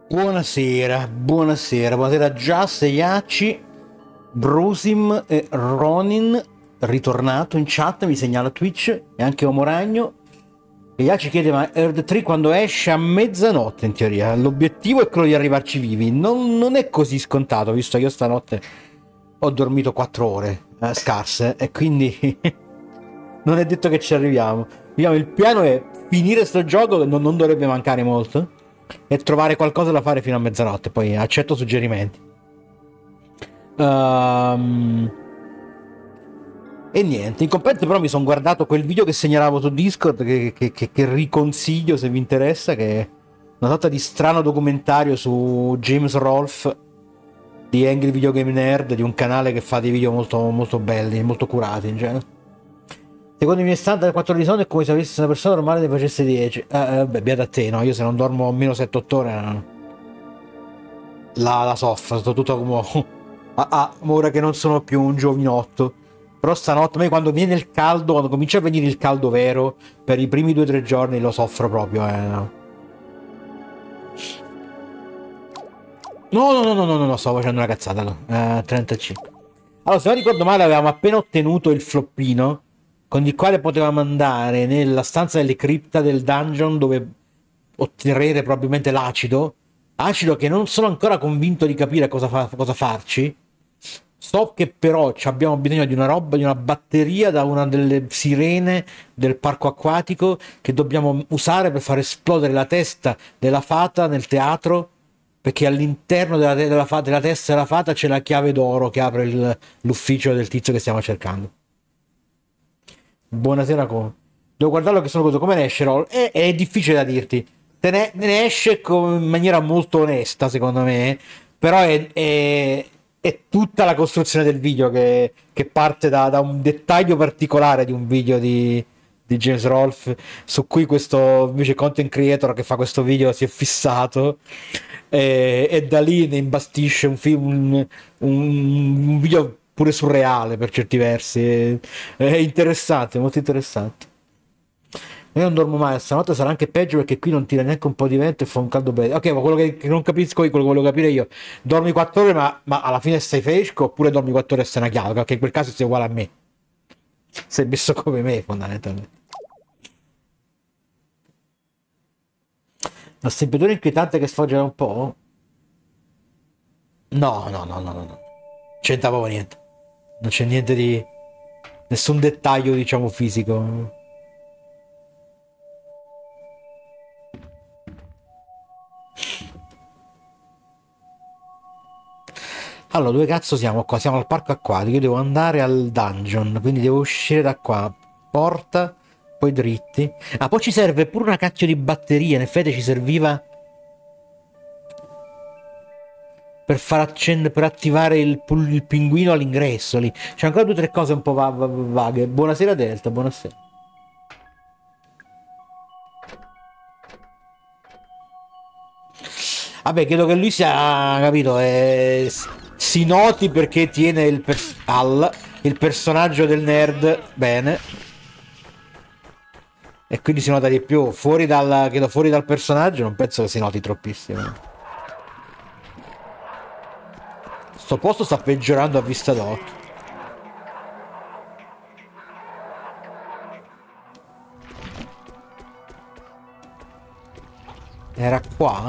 Buonasera, buonasera, buonasera Just e Yachi, Brusim e Ronin, ritornato in chat, mi segnala Twitch, e anche Omoragno. E Yachi chiede, ma Earth 3 quando esce a mezzanotte in teoria? L'obiettivo è quello di arrivarci vivi, non è così scontato, visto che io stanotte ho dormito 4 ore scarse, e quindi non è detto che ci arriviamo. Diciamo, il piano è finire sto gioco, che non dovrebbe mancare molto, e trovare qualcosa da fare fino a mezzanotte. Poi accetto suggerimenti. Ehm, E niente, in compenso però mi sono guardato quel video che segnalavo su Discord, che riconsiglio se vi interessa, che è una sorta di strano documentario su James Rolfe di Angry Video Game Nerd, di un canale che fa dei video molto, molto belli, molto curati in genere. Secondo i miei standard 4 ore di sonno è come se avessi una persona normale ne facesse 10. Beh, beata a te, no? Io se non dormo almeno 7-8 ore la soffro, sto tutto come... ora che non sono più un giovinotto. Però stanotte, a me quando viene il caldo, quando comincia a venire il caldo vero, per i primi 2-3 giorni lo soffro proprio, no. No, stavo facendo una cazzata, no. 35. Allora, se non ricordo male, avevamo appena ottenuto il floppino con il quale potevamo andare nella stanza delle cripta del dungeon dove ottenere probabilmente l'acido. Acido che non sono ancora convinto di capire cosa farci. So che però abbiamo bisogno di una roba, di una batteria da una delle sirene del parco acquatico che dobbiamo usare per far esplodere la testa della fata nel teatro, perché all'interno della testa della fata c'è la chiave d'oro che apre l'ufficio del tizio che stiamo cercando. Buonasera, devo guardarlo che sono cose come ne esce Roll. È difficile da dirti. Ne esce in maniera molto onesta, secondo me. Però è tutta la costruzione del video che parte da un dettaglio particolare di un video di James Rolfe, su cui questo invece content creator che fa questo video si è fissato. E da lì ne imbastisce un film, un video pure surreale per certi versi. È interessante, molto interessante. Io non dormo mai, stanotte sarà anche peggio perché qui non tira neanche un po' di vento e fa un caldo bello. Ok, ma quello che non capisco io, quello che volevo capire io, dormi 4 ore ma alla fine stai fresco oppure dormi 4 ore e sei una chiave? Perché in quel caso sei uguale a me. Sei messo come me fondamentalmente. La temperatura inquietante che sfoggia un po'? No. C'entra proprio niente. Non c'è niente di... nessun dettaglio, diciamo, fisico. Allora, dove cazzo siamo qua? Siamo al parco acquatico. Io devo andare al dungeon, quindi devo uscire da qua. Porta, poi dritti. Ah, poi ci serve pure una cacchio di batteria. In effetti ci serviva per far accendere, per attivare il pinguino all'ingresso lì. C'è ancora 2 o 3 cose un po' vaghe. Buonasera Delta, buonasera. Vabbè, credo che lui sia, capito, si noti perché tiene il personaggio del nerd bene. E quindi si nota di più. Fuori dal personaggio non penso che si noti troppissimo. Sto posto sta peggiorando a vista d'occhio. Era qua?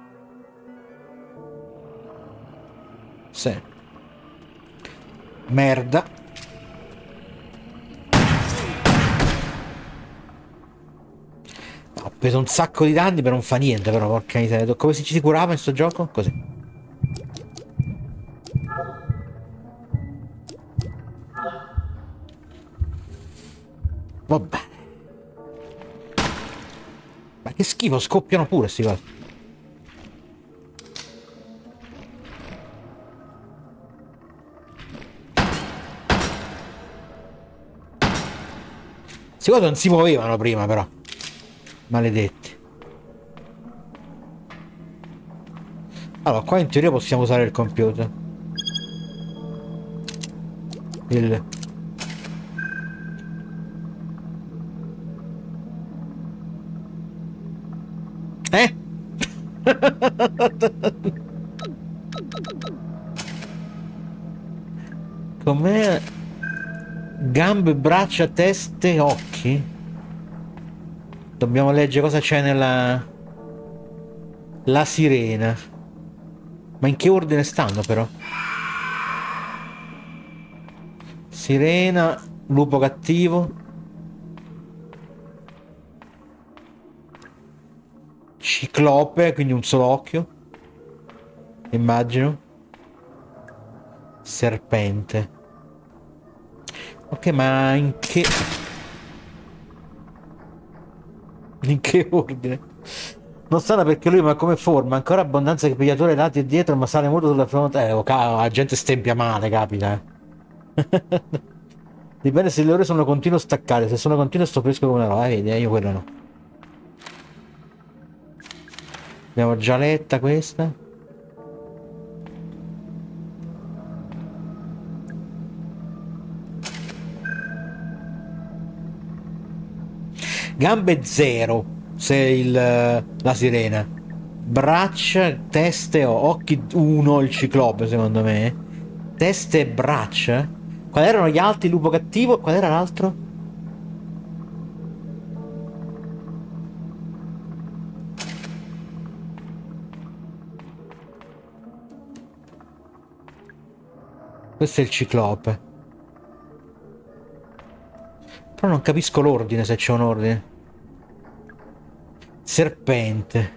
Sì. Merda. Ho preso un sacco di danni per non fa niente, però porca miseria. Come si curava in sto gioco? Così. Va bene. Ma che schifo, scoppiano pure sti cose. Questi cose non si muovevano prima, però. Maledetti. Allora, qua in teoria possiamo usare il computer. Il... Com'è? Gambe, braccia, teste, occhi? Dobbiamo leggere cosa c'è nella... La sirena. Ma in che ordine stanno però? Sirena, lupo cattivo. Ciclope, quindi un solo occhio. Immagino. Serpente. Ok, ma in che... In che ordine? Non strana perché lui, ma come forma? Ancora abbondanza di pigliatore ai lati e dietro, ma sale molto sulla fronte. La gente stempia male, capita, Dipende se le ore sono continuo staccate. Se sono continuo sto fresco come una roba. Vedi, io quello no. Abbiamo già letta questa. Gambe 0 se la sirena. Braccia, teste o occhi 1 il ciclope secondo me. Teste e braccia. Quali erano gli altri? Lupo cattivo. Qual era l'altro? Questo è il ciclope. Però non capisco l'ordine, se c'è un ordine. Serpente.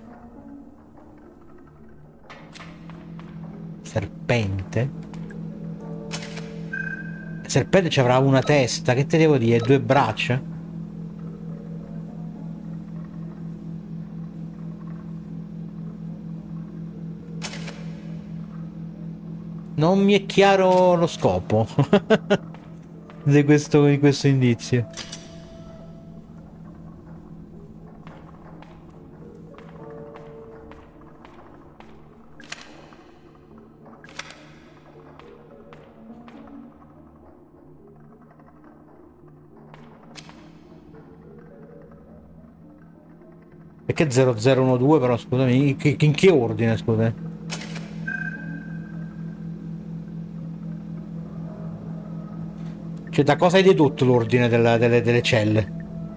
Serpente? Serpente ci avrà una testa, che te devo dire? 2 braccia? Non mi è chiaro lo scopo di questo indizio. Perché 0012 però, scusami, in che ordine, scusa? Cioè, da cosa hai dedotto l'ordine delle celle?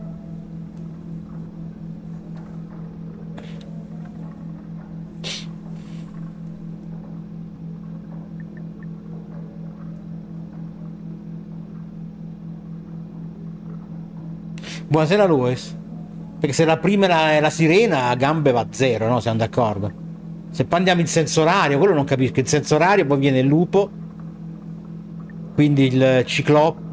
Buonasera Luis. Perché se la prima è la sirena, a gambe va 0, no? Siamo d'accordo. Se poi andiamo in senso orario, quello non capisco. In senso orario poi viene il lupo. Quindi il ciclope.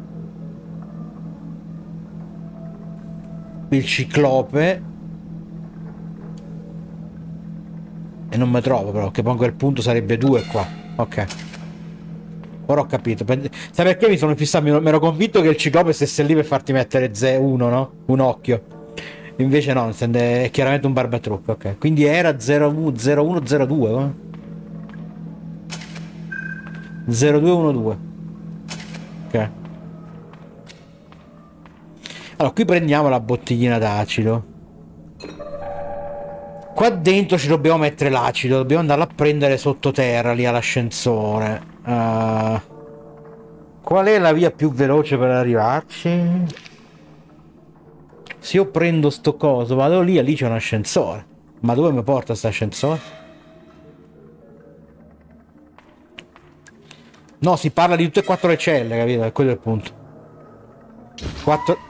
Il ciclope. E non mi trovo però, che pongo il punto sarebbe 2 qua. Ok. Ora ho capito. Sai perché mi sono fissato? Mi ero convinto che il ciclope stesse lì per farti mettere 1, no? Un occhio. Invece no, è chiaramente un barbatrucco, ok. Quindi era 0102, 0212. Ok. Allora, qui prendiamo la bottiglina d'acido. Qua dentro ci dobbiamo mettere l'acido. Dobbiamo andarlo a prendere sottoterra, lì all'ascensore. Qual è la via più veloce per arrivarci? Se io prendo sto coso, vado lì c'è un ascensore. Ma dove mi porta sto ascensore? No, si parla di tutte e 4 le celle, capito? È quello il punto. 4...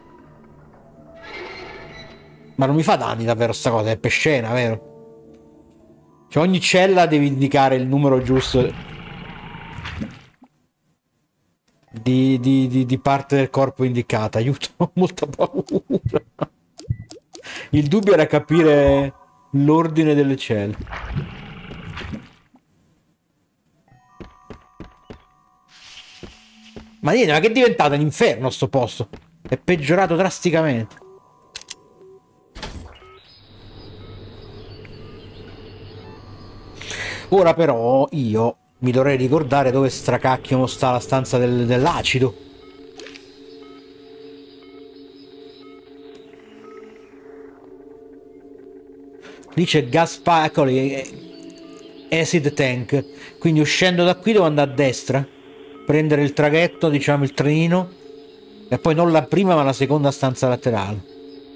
Ma non mi fa danni davvero sta cosa, è per scena, vero? Cioè ogni cella devi indicare il numero giusto di parte del corpo indicata. Aiuto, ho molta paura. Il dubbio era capire l'ordine delle celle. Ma niente, ma che è diventato un inferno sto posto? È peggiorato drasticamente. Ora però io mi dovrei ricordare dove stracacchio sta la stanza dell'acido. Lì c'è gas acid tank. Quindi uscendo da qui devo andare a destra. Prendere il traghetto, diciamo il trenino. E poi non la prima ma la seconda stanza laterale.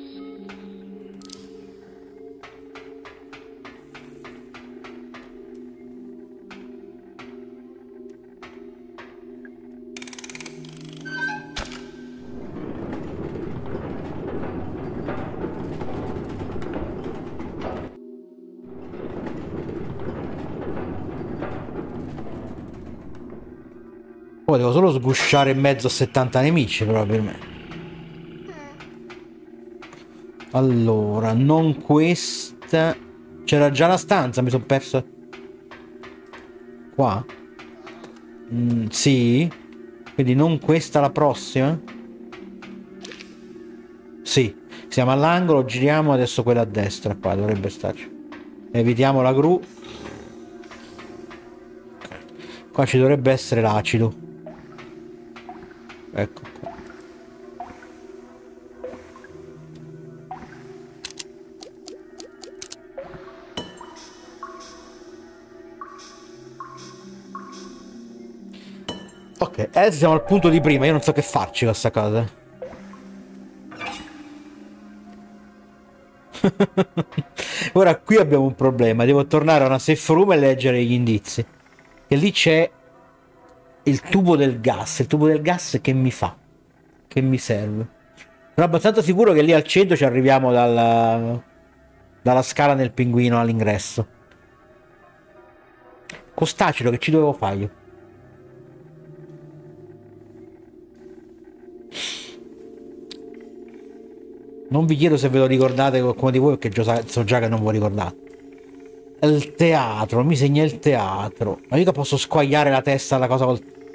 Poi devo solo sgusciare in mezzo a 70 nemici probabilmente. Allora, non questa. C'era già la stanza, mi sono perso. Qua? Sì. Quindi non questa, la prossima? Sì. Siamo all'angolo, giriamo, adesso quella a destra qua, dovrebbe starci. Evitiamo la gru. Qua ci dovrebbe essere l'acido. Ecco qua. Ok, adesso siamo al punto di prima, io non so che farci con sta cosa. Ora qui abbiamo un problema, devo tornare a una safe room e leggere gli indizi. E lì c'è il tubo del gas che mi fa? Che mi serve? Sono abbastanza sicuro che lì al centro ci arriviamo dalla scala nel pinguino all'ingresso. Costacelo, che ci dovevo fare io? Non vi chiedo se ve lo ricordate qualcuno di voi, perché so già che non ve lo ricordate. Il teatro, mi segna il teatro. Ma mica posso squagliare la testa alla cosa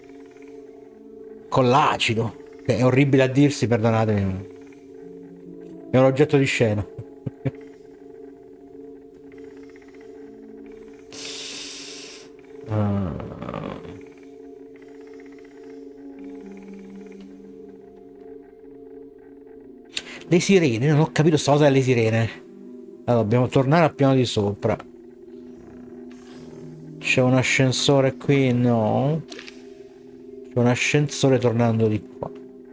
con l'acido. Che è orribile a dirsi, perdonatemi. È un oggetto di scena. Le sirene, non ho capito sta cosa delle sirene. Allora, dobbiamo tornare al piano di sopra. C'è un ascensore qui? No. C'è un ascensore tornando di qua.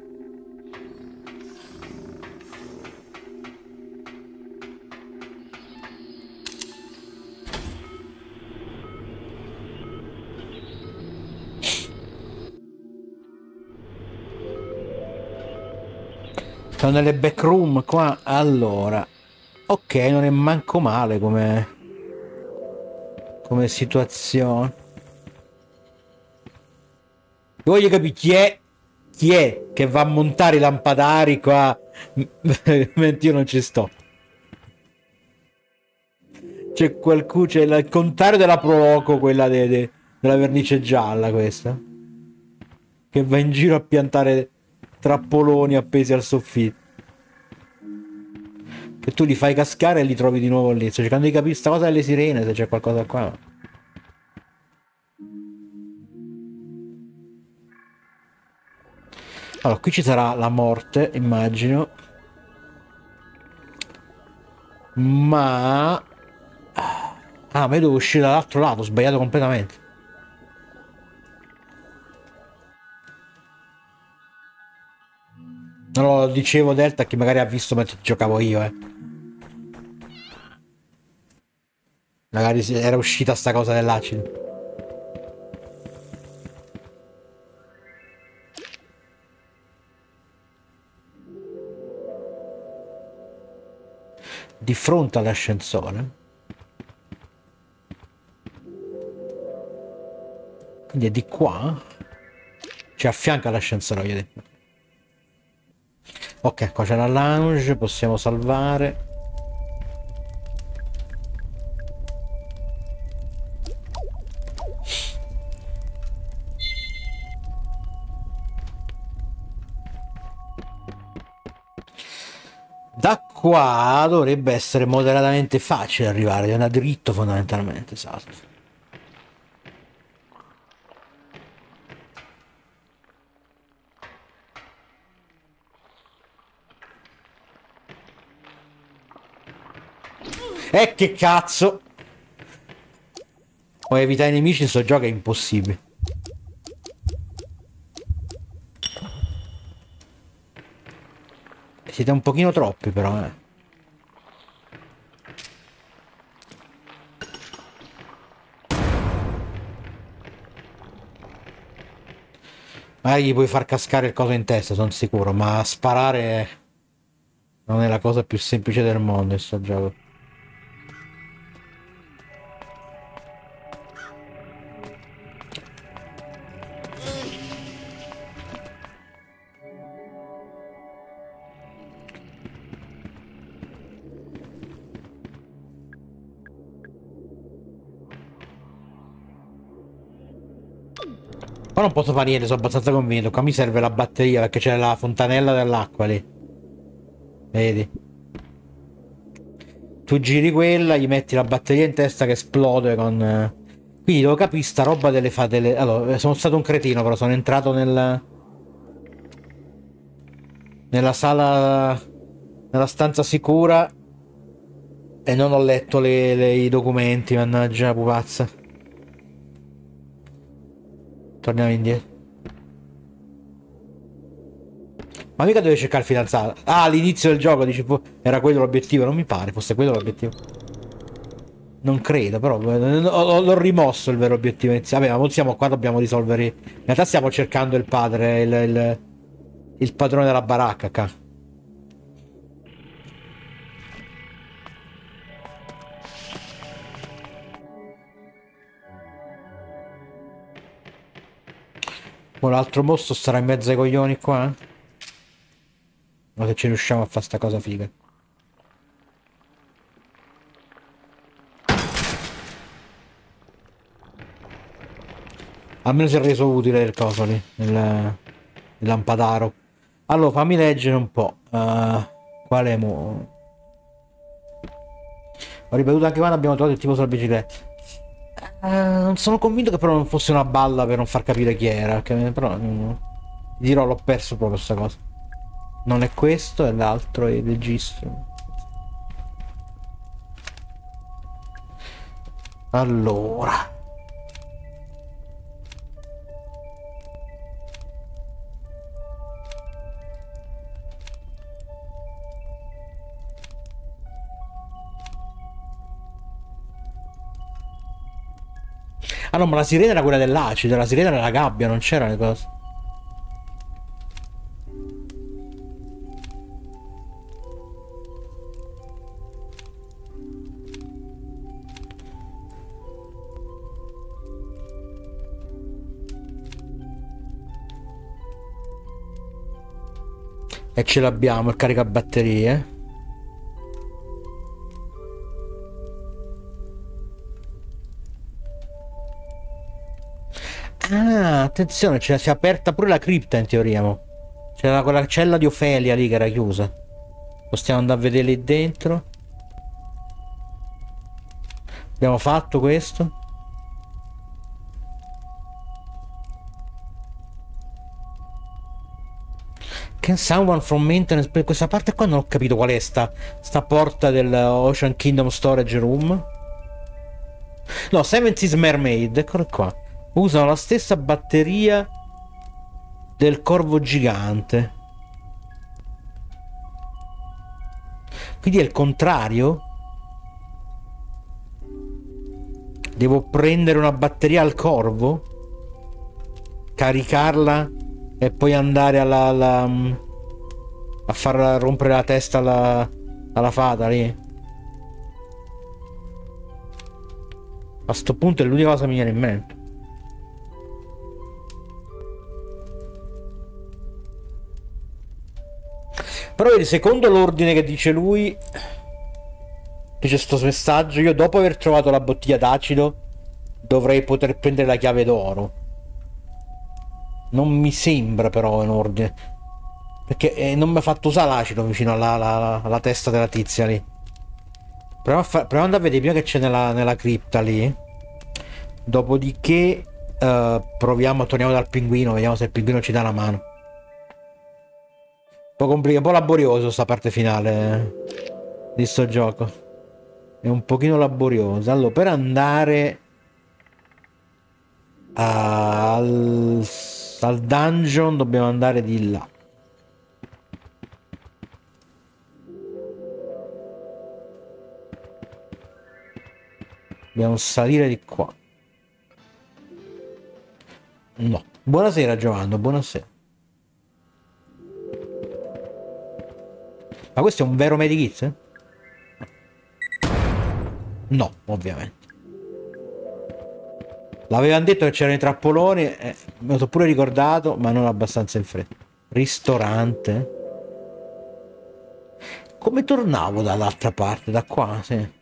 Sono nelle backroom qua. Allora. Ok, non è manco male come situazione. Voglio capire chi è che va a montare i lampadari qua mentre io non ci sto. C'è qualcuno, c'è il contrario della Proloco, quella della vernice gialla questa. Che va in giro a piantare trappoloni appesi al soffitto. Che tu li fai cascare e li trovi di nuovo lì. Sto cercando di capire sta cosa delle sirene, se c'è qualcosa qua. Allora, qui ci sarà la morte, immagino. Ma... Ah, ma io devo uscire dall'altro lato, ho sbagliato completamente. Non lo dicevo Delta che magari ha visto mentre giocavo io, Magari era uscita sta cosa dell'acido. Di fronte all'ascensore. Quindi è di qua. Cioè a fianco all'ascensore, voglio dire. Ok, qua c'è la lounge, possiamo salvare. Da qua dovrebbe essere moderatamente facile arrivare, devi andare dritto fondamentalmente, esatto. Che cazzo! O evitare i nemici in sto gioco è impossibile. Siete un pochino troppi però, Magari gli puoi far cascare il coso in testa, sono sicuro, ma sparare non è la cosa più semplice del mondo in sto gioco. Ma non posso fare niente, sono abbastanza convinto. Qua mi serve la batteria perché c'è la fontanella dell'acqua lì. Vedi? Tu giri quella, gli metti la batteria in testa che esplode con... Quindi devo capire sta roba delle fate... Allora, sono stato un cretino, però sono entrato nella sala... Nella stanza sicura e non ho letto i documenti, mannaggia la pupazza. Torniamo indietro. Ma mica dove cercare il fidanzato. Ah, all'inizio del gioco dici, era quello l'obiettivo. Non mi pare fosse quello l'obiettivo. Non credo, però l'ho rimosso il vero obiettivo iniziale. Vabbè, ma siamo qua, dobbiamo risolvere. In realtà stiamo cercando il padre, il padrone della baracca, qua. L'altro mostro starà in mezzo ai coglioni qua. Ma se ci riusciamo a fare sta cosa figa. Almeno si è reso utile il coso lì, il lampadaro. Allora, fammi leggere un po'. Quale mo... Ho ripetuto anche quando abbiamo trovato il tipo sulla bicicletta. Non sono convinto che però non fosse una balla per non far capire chi era. Però dirò, l'ho perso proprio questa cosa. Non è questo, è l'altro, è il registro. Allora. Ah no, ma la sirena era quella dell'acido, la sirena era la gabbia, non c'era le cose. E ce l'abbiamo, il caricabatterie. Ah, attenzione, si è aperta pure la cripta in teoria. C'era quella cella di Ofelia lì che era chiusa. Possiamo andare a vedere lì dentro. Abbiamo fatto questo. Can someone from maintenance... Per questa parte qua non ho capito qual è sta porta del Ocean Kingdom Storage Room. No, Seven Seas Mermaid, eccolo qua. Usano la stessa batteria del corvo gigante. Quindi è il contrario? Devo prendere una batteria al corvo? Caricarla e poi andare a far rompere la testa alla fata lì. A sto punto è l'unica cosa che mi viene in mente. Però vedi, secondo l'ordine che dice lui, dice sto messaggio, io dopo aver trovato la bottiglia d'acido dovrei poter prendere la chiave d'oro. Non mi sembra però in ordine, perché non mi ha fatto usare l'acido vicino alla testa della tizia lì. Proviamo ad andare a vedere prima che c'è nella cripta lì. Dopodiché torniamo dal pinguino, vediamo se il pinguino ci dà una mano. Un po' complicato, un po' laborioso sta parte finale di sto gioco. è un pochino laboriosa. Allora, per andare al dungeon dobbiamo andare di là. Dobbiamo salire di qua. No. Buonasera Giovanni, buonasera. Ma questo è un vero medikit? No, ovviamente. L'avevano detto che c'erano i trappoloni, me lo sono pure ricordato, ma non abbastanza in fretta. Ristorante? Come tornavo dall'altra parte? Da qua, sì.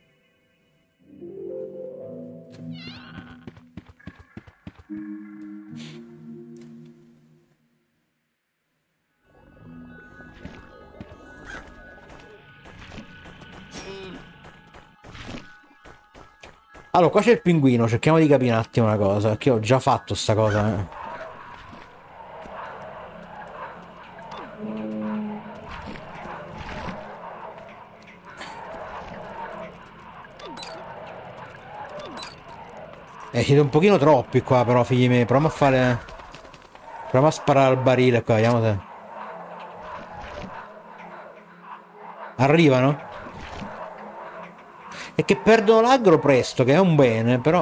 Allora, qua c'è il pinguino, cerchiamo di capire un attimo una cosa, perché ho già fatto sta cosa. Siete un pochino troppi qua, però, figli miei. Proviamo a fare... Proviamo a sparare al barile qua, vediamo se... Arrivano? E che perdono l'aggro presto, che è un bene, però...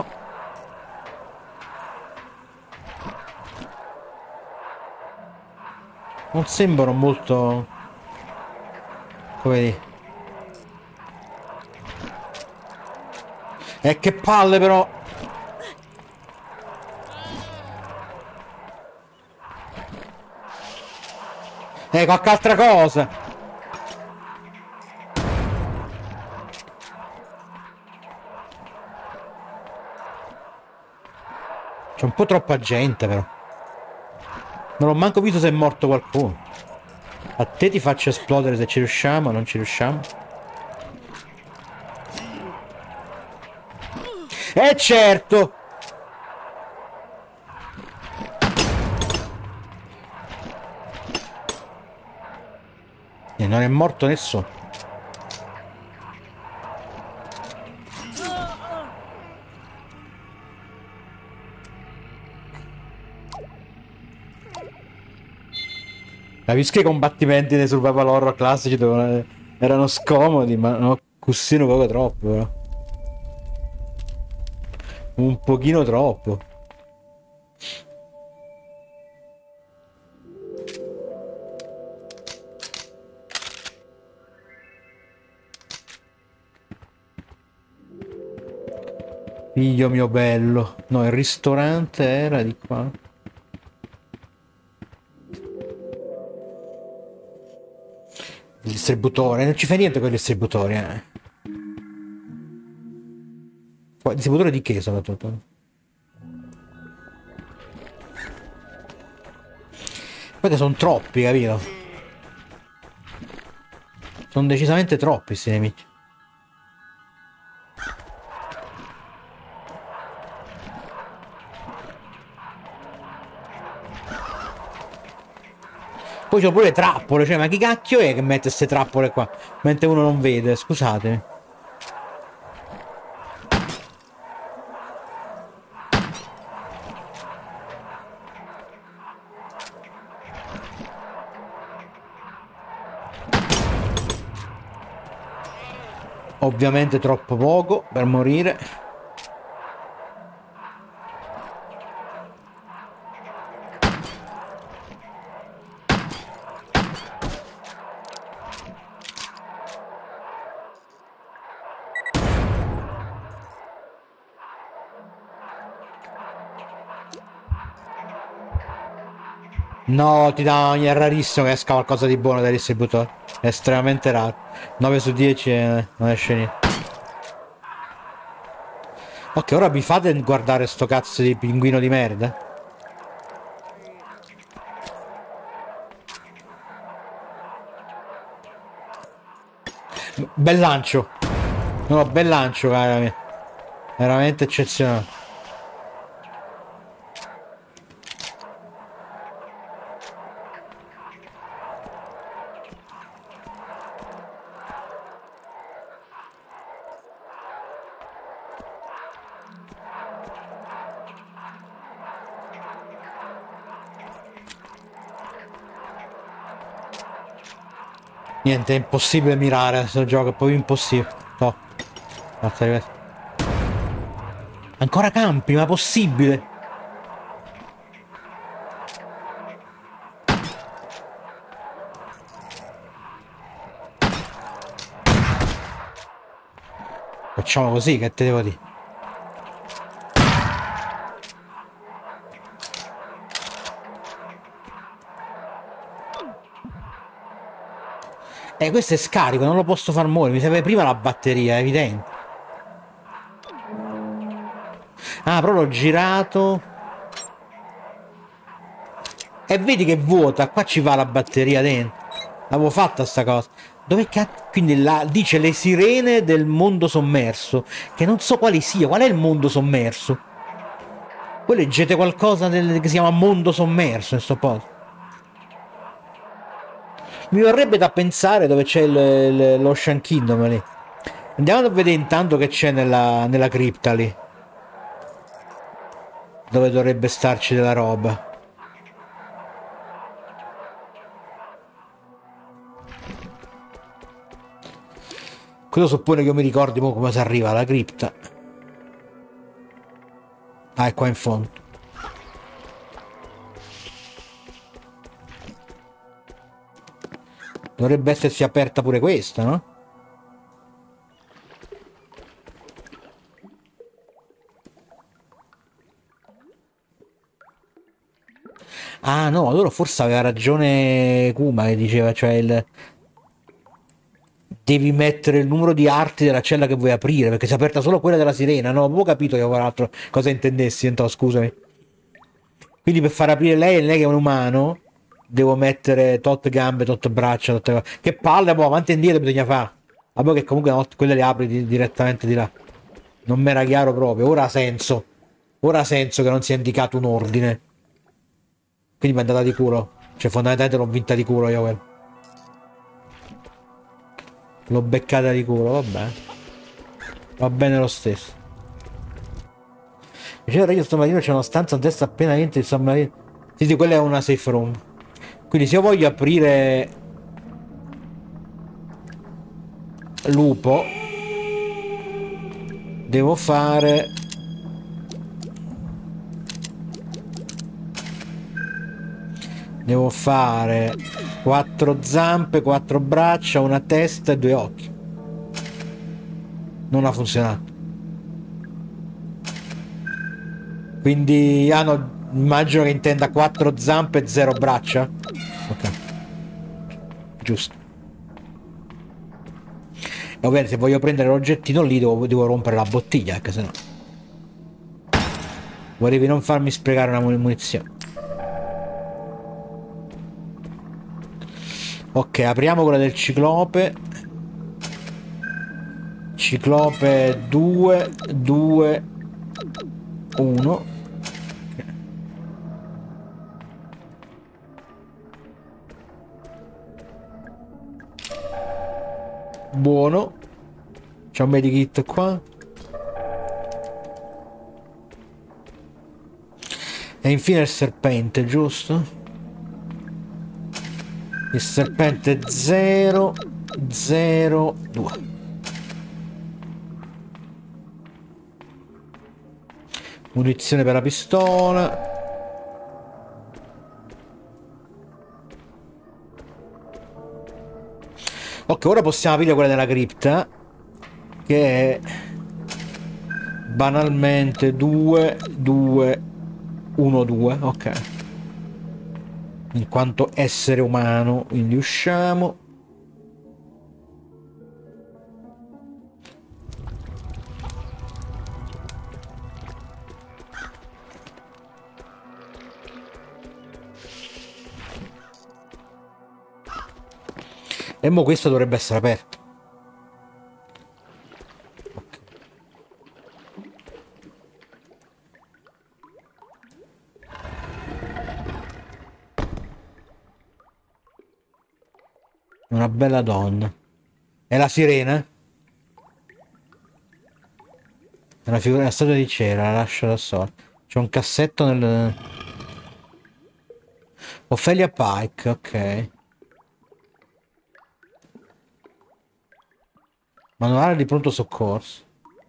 Non sembrano molto... Come dire... che palle, però... Qualche altra cosa! C'è un po' troppa gente, però. Non ho manco visto se è morto qualcuno. A te ti faccio esplodere se ci riusciamo, non ci riusciamo. Certo! E non è morto nessuno. Capisco che i combattimenti nei survival horror classici erano scomodi, ma no, cussino poco troppo, però. Un pochino troppo. Figlio mio bello. No, il ristorante era di qua. Il distributore, non ci fa niente quel distributore, eh. Il distributore di che soprattutto? Perché sono troppi, capito? Sono decisamente troppi questi nemici. Poi c'ho pure trappole, cioè, ma chi cacchio è che mette queste trappole qua? Mentre uno non vede, scusatemi. Ovviamente troppo poco per morire. No, ti dà, è rarissimo che esca qualcosa di buono dai distributori. È estremamente raro. 9 su 10 non esce niente. Ok, ora vi fate guardare sto cazzo di pinguino di merda. Bel lancio. No, bel lancio, cara mia. Veramente eccezionale. Niente, è impossibile mirare questo gioco, è proprio impossibile. No. Ancora campi, ma possibile? Facciamo così, che te devo dire? Questo è scarico, non lo posso far muovere, mi serve prima la batteria, è evidente. Ah, però l'ho girato. E vedi che vuota, qua ci va la batteria dentro. L'avevo fatta sta cosa. Dove cazzo? Quindi dice le sirene del mondo sommerso. Che non so quali sia. Qual è il mondo sommerso? Voi leggete qualcosa che si chiama mondo sommerso in sto posto? Mi vorrebbe da pensare dove c'è l'Ocean Kingdom lì. Andiamo a vedere intanto che c'è nella cripta lì. Dove dovrebbe starci della roba. Cosa suppone che io mi ricordi come si arriva alla cripta? Ah, è qua in fondo. Dovrebbe essersi aperta pure questa, no? Ah no, allora forse aveva ragione Kuma che diceva, cioè devi mettere il numero di arti della cella che vuoi aprire, perché si è aperta solo quella della sirena, no? Avevo capito io, tra l'altro, cosa intendessi, no, scusami. Quindi per far aprire lei che è un umano, devo mettere tot gambe, tot braccia, tot... Che palle, boh, avanti e indietro bisogna fare. Vabbè che comunque no, quelle le apri direttamente di là. Non mi era chiaro proprio, ora ha senso. Ora ha senso che non sia indicato un ordine. Quindi mi è andata di culo. Cioè fondamentalmente l'ho vinta di culo io quello. L'ho beccata di culo, vabbè. Va bene lo stesso. Diceva io stamattina c'è una stanza a destra appena entri il sottomarino. Sì, sì, quella è una safe room. Quindi se io voglio aprire lupo devo fare quattro zampe, quattro braccia, una testa e due occhi. Non ha funzionato. Quindi no, immagino che intenda quattro zampe e zero braccia. Ok, giusto. E ovviamente se voglio prendere l'oggettino lì devo rompere la bottiglia, perché sennò volevi non farmi sprecare una munizione. Ok, apriamo quella del ciclope. Ciclope 2, 2, 1. Buono. C'è un medikit qua. E infine il serpente, giusto? Il serpente 0, 0, 2. Munizione per la pistola. Ok, ora possiamo aprire quella della cripta, che è banalmente 2, 2, 1, 2. Ok. In quanto essere umano, quindi usciamo. E mo questo dovrebbe essere aperto. Okay. Una bella donna. È la sirena? È una figura, la statua di cera, la lascio da sola. C'è un cassetto nel... Ophelia Pike, ok. Manuale di pronto soccorso.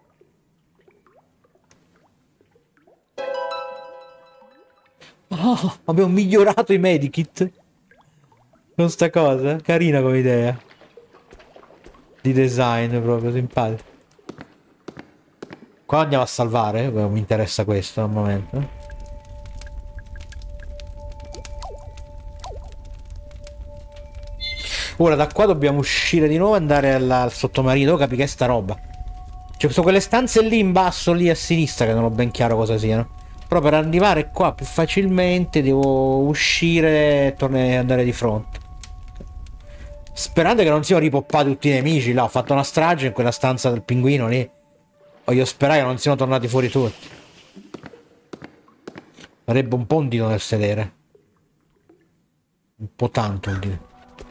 Oh, abbiamo migliorato i medikit con sta cosa. Carina come idea. Di design proprio, simpatico. Qua andiamo a salvare. Mi interessa questo al momento. Ora da qua dobbiamo uscire di nuovo e andare al sottomarino. Capi che è sta roba? Cioè, sono quelle stanze lì in basso, lì a sinistra, che non ho ben chiaro cosa siano. Però per arrivare qua più facilmente devo uscire e andare di fronte. Sperando che non siano ripoppati tutti i nemici. Là, ho fatto una strage in quella stanza del pinguino lì. Voglio sperare che non siano tornati fuori tutti. Sarebbe un po' un dito nel sedere. Un po' tanto un dito.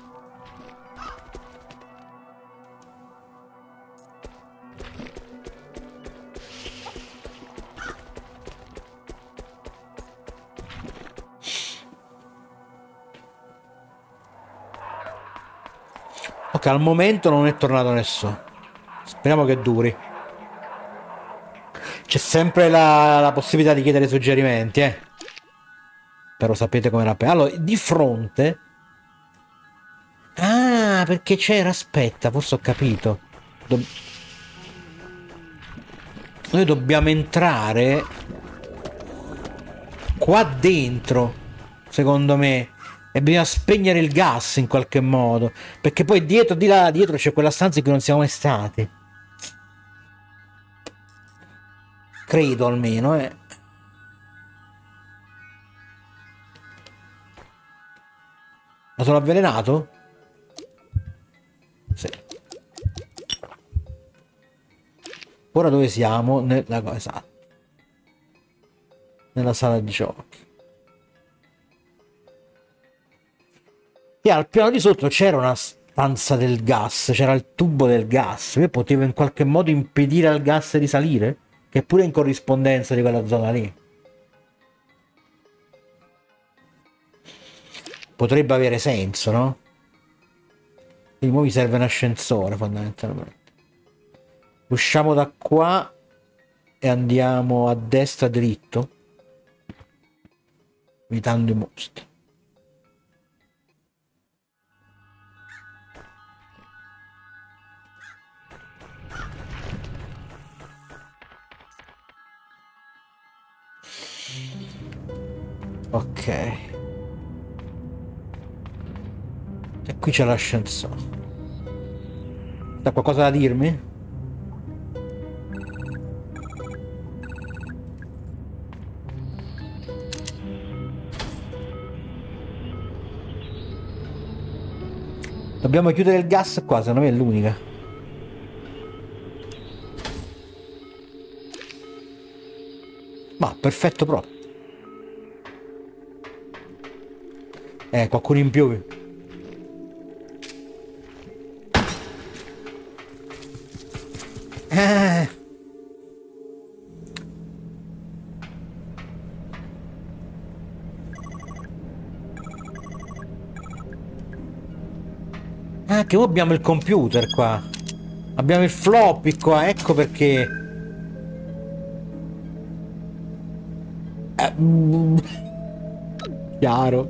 Ok, al momento non è tornato nessuno. Speriamo che duri. C'è sempre la possibilità di chiedere suggerimenti, eh. Però sapete come la... Allora, di fronte... Ah, perché c'era... Aspetta, forse ho capito. Noi dobbiamo entrare... Qua dentro, secondo me. E bisogna spegnere il gas in qualche modo. Perché poi dietro, di là, dietro c'è quella stanza in cui non siamo mai stati. Credo almeno, eh. Ma sono avvelenato? Sì. Ora dove siamo? Esatto. Nella sala di giochi. E al piano di sotto c'era una stanza del gas, c'era il tubo del gas. Io potevo in qualche modo impedire al gas di salire? Che è pure in corrispondenza di quella zona lì. Potrebbe avere senso, no? Quindi mi serve un ascensore fondamentalmente. Usciamo da qua e andiamo a destra dritto, evitando i mostri. Ok. E qui c'è l'ascensore. C'è qualcosa da dirmi? Dobbiamo chiudere il gas qua, secondo me è l'unica. Ma perfetto proprio. Qualcuno in più. Che ora abbiamo il computer qua. Abbiamo il floppy qua, ecco perché. Chiaro.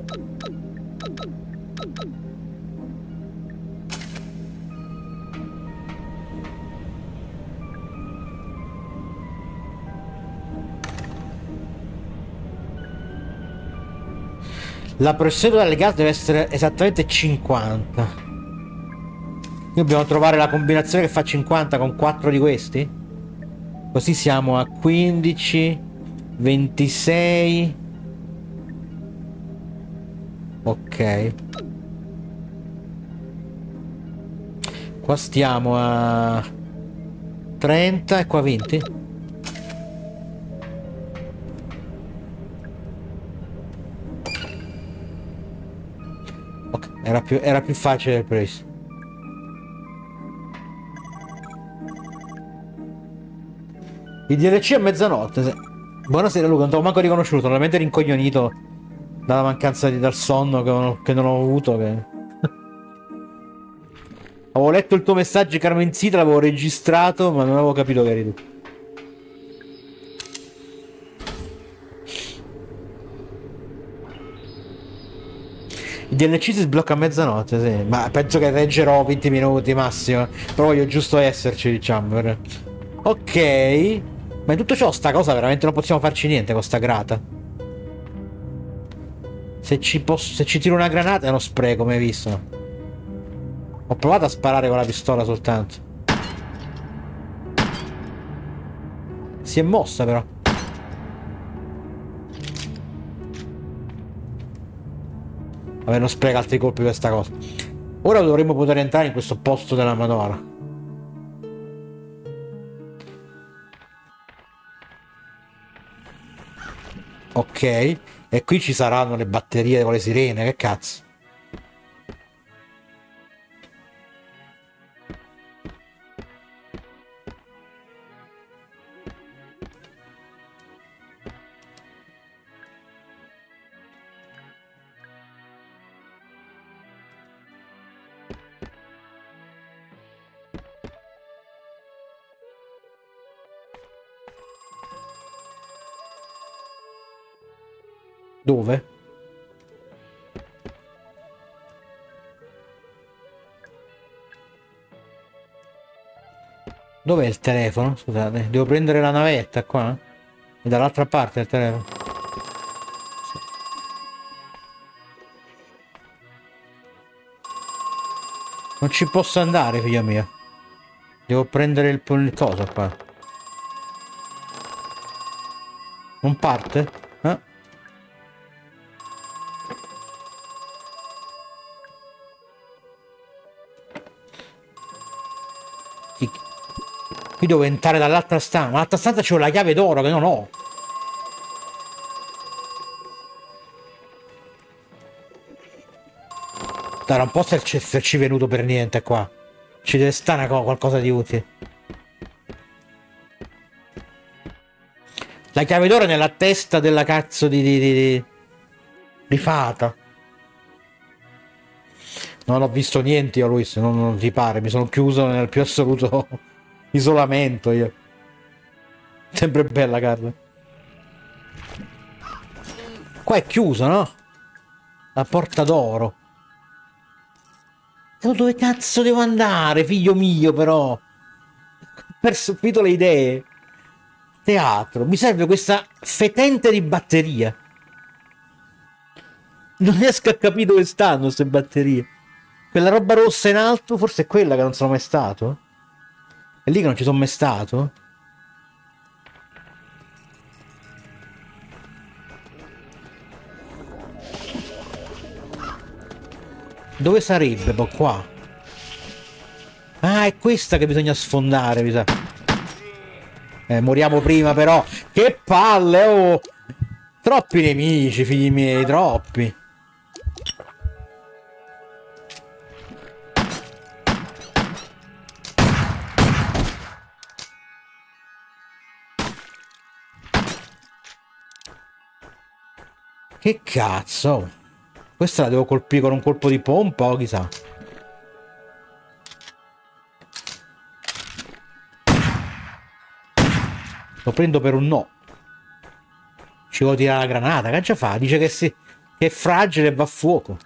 La pressione dalle gas deve essere esattamente 50. Dobbiamo trovare la combinazione che fa 50 con 4 di questi. Così siamo a 15, 26. Ok. Qua stiamo a 30 e qua 20. Ok, era più facile del previsto. I DLC a mezzanotte. Buonasera Luca, non ti ho manco riconosciuto, solamente rincoglionito dalla mancanza dal sonno che non ho avuto. Avevo letto il tuo messaggio Carmenzita, l'avevo registrato, ma non avevo capito che eri tu. Il DLC si sblocca a mezzanotte, sì. Ma penso che reggerò 20 minuti massimo. Però voglio giusto esserci, diciamo. Ok. Ma in tutto ciò, sta cosa veramente non possiamo farci niente con sta grata. Se ci tiro una granata è uno spreco, come hai visto. Ho provato a sparare con la pistola soltanto. Si è mossa però. Vabbè, non spreca altri colpi per sta cosa. Ora dovremmo poter entrare in questo posto della Madonna. Ok. E qui ci saranno le batterie con le sirene, che cazzo. Dove? Dov'è il telefono? Scusate, devo prendere la navetta qua? E dall'altra parte il telefono. Non ci posso andare, figlio mio. Devo prendere il coso qua. Non parte? Eh? Qui devo entrare dall'altra stanza. Ma l'altra stanza c'ho la chiave d'oro che non ho. Dai, non posso esserci venuto per niente qua. Ci deve stare qualcosa di utile. La chiave d'oro è nella testa della cazzo di fata. Non ho visto niente io, Luis, non ti pare. Mi sono chiuso nel più assoluto isolamento io. Sempre bella carta. Qua è chiuso, no? La porta d'oro. Dove cazzo devo andare, figlio mio, però? Ho perso finito le idee. Teatro. Mi serve questa fetente di batteria. Non riesco a capire dove stanno queste batterie. Quella roba rossa in alto, forse è quella che non sono mai stato. È lì che non ci sono mai stato. Dove sarebbe? Boh, qua. Ah, è questa che bisogna sfondare, mi sa. Moriamo prima, però. Che palle, oh! Troppi nemici, figli miei, troppi. Che cazzo? Questa la devo colpire con un colpo di pompa o chissà. Lo prendo per un no. Ci vuole tirare la granata. Che già fa? Dice che è fragile e va a fuoco.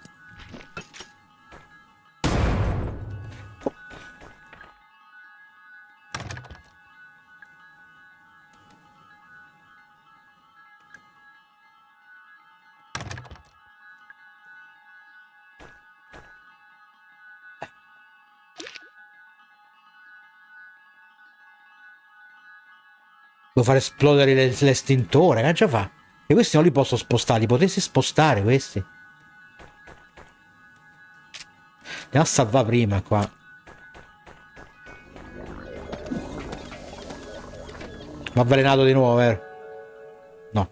Devo fare esplodere l'estintore. Che già fa? E questi non li posso spostare. Li potessi spostare questi. Andiamo a salvare prima qua. Mi ha avvelenato di nuovo, vero? No.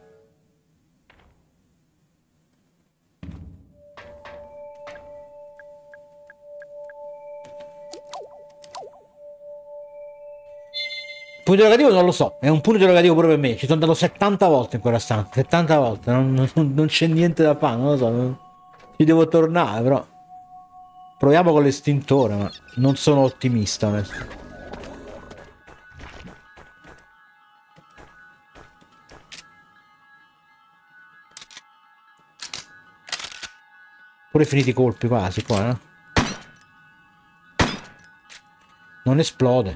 Punto interrogativo non lo so, è un punto interrogativo pure per me. Ci sono andato 70 volte in quella stanza, 70 volte, non c'è niente da fare, non lo so. Ci devo tornare, però. Proviamo con l'estintore, ma non sono ottimista, onestamente. Pure finiti i colpi quasi qua, no? Non esplode.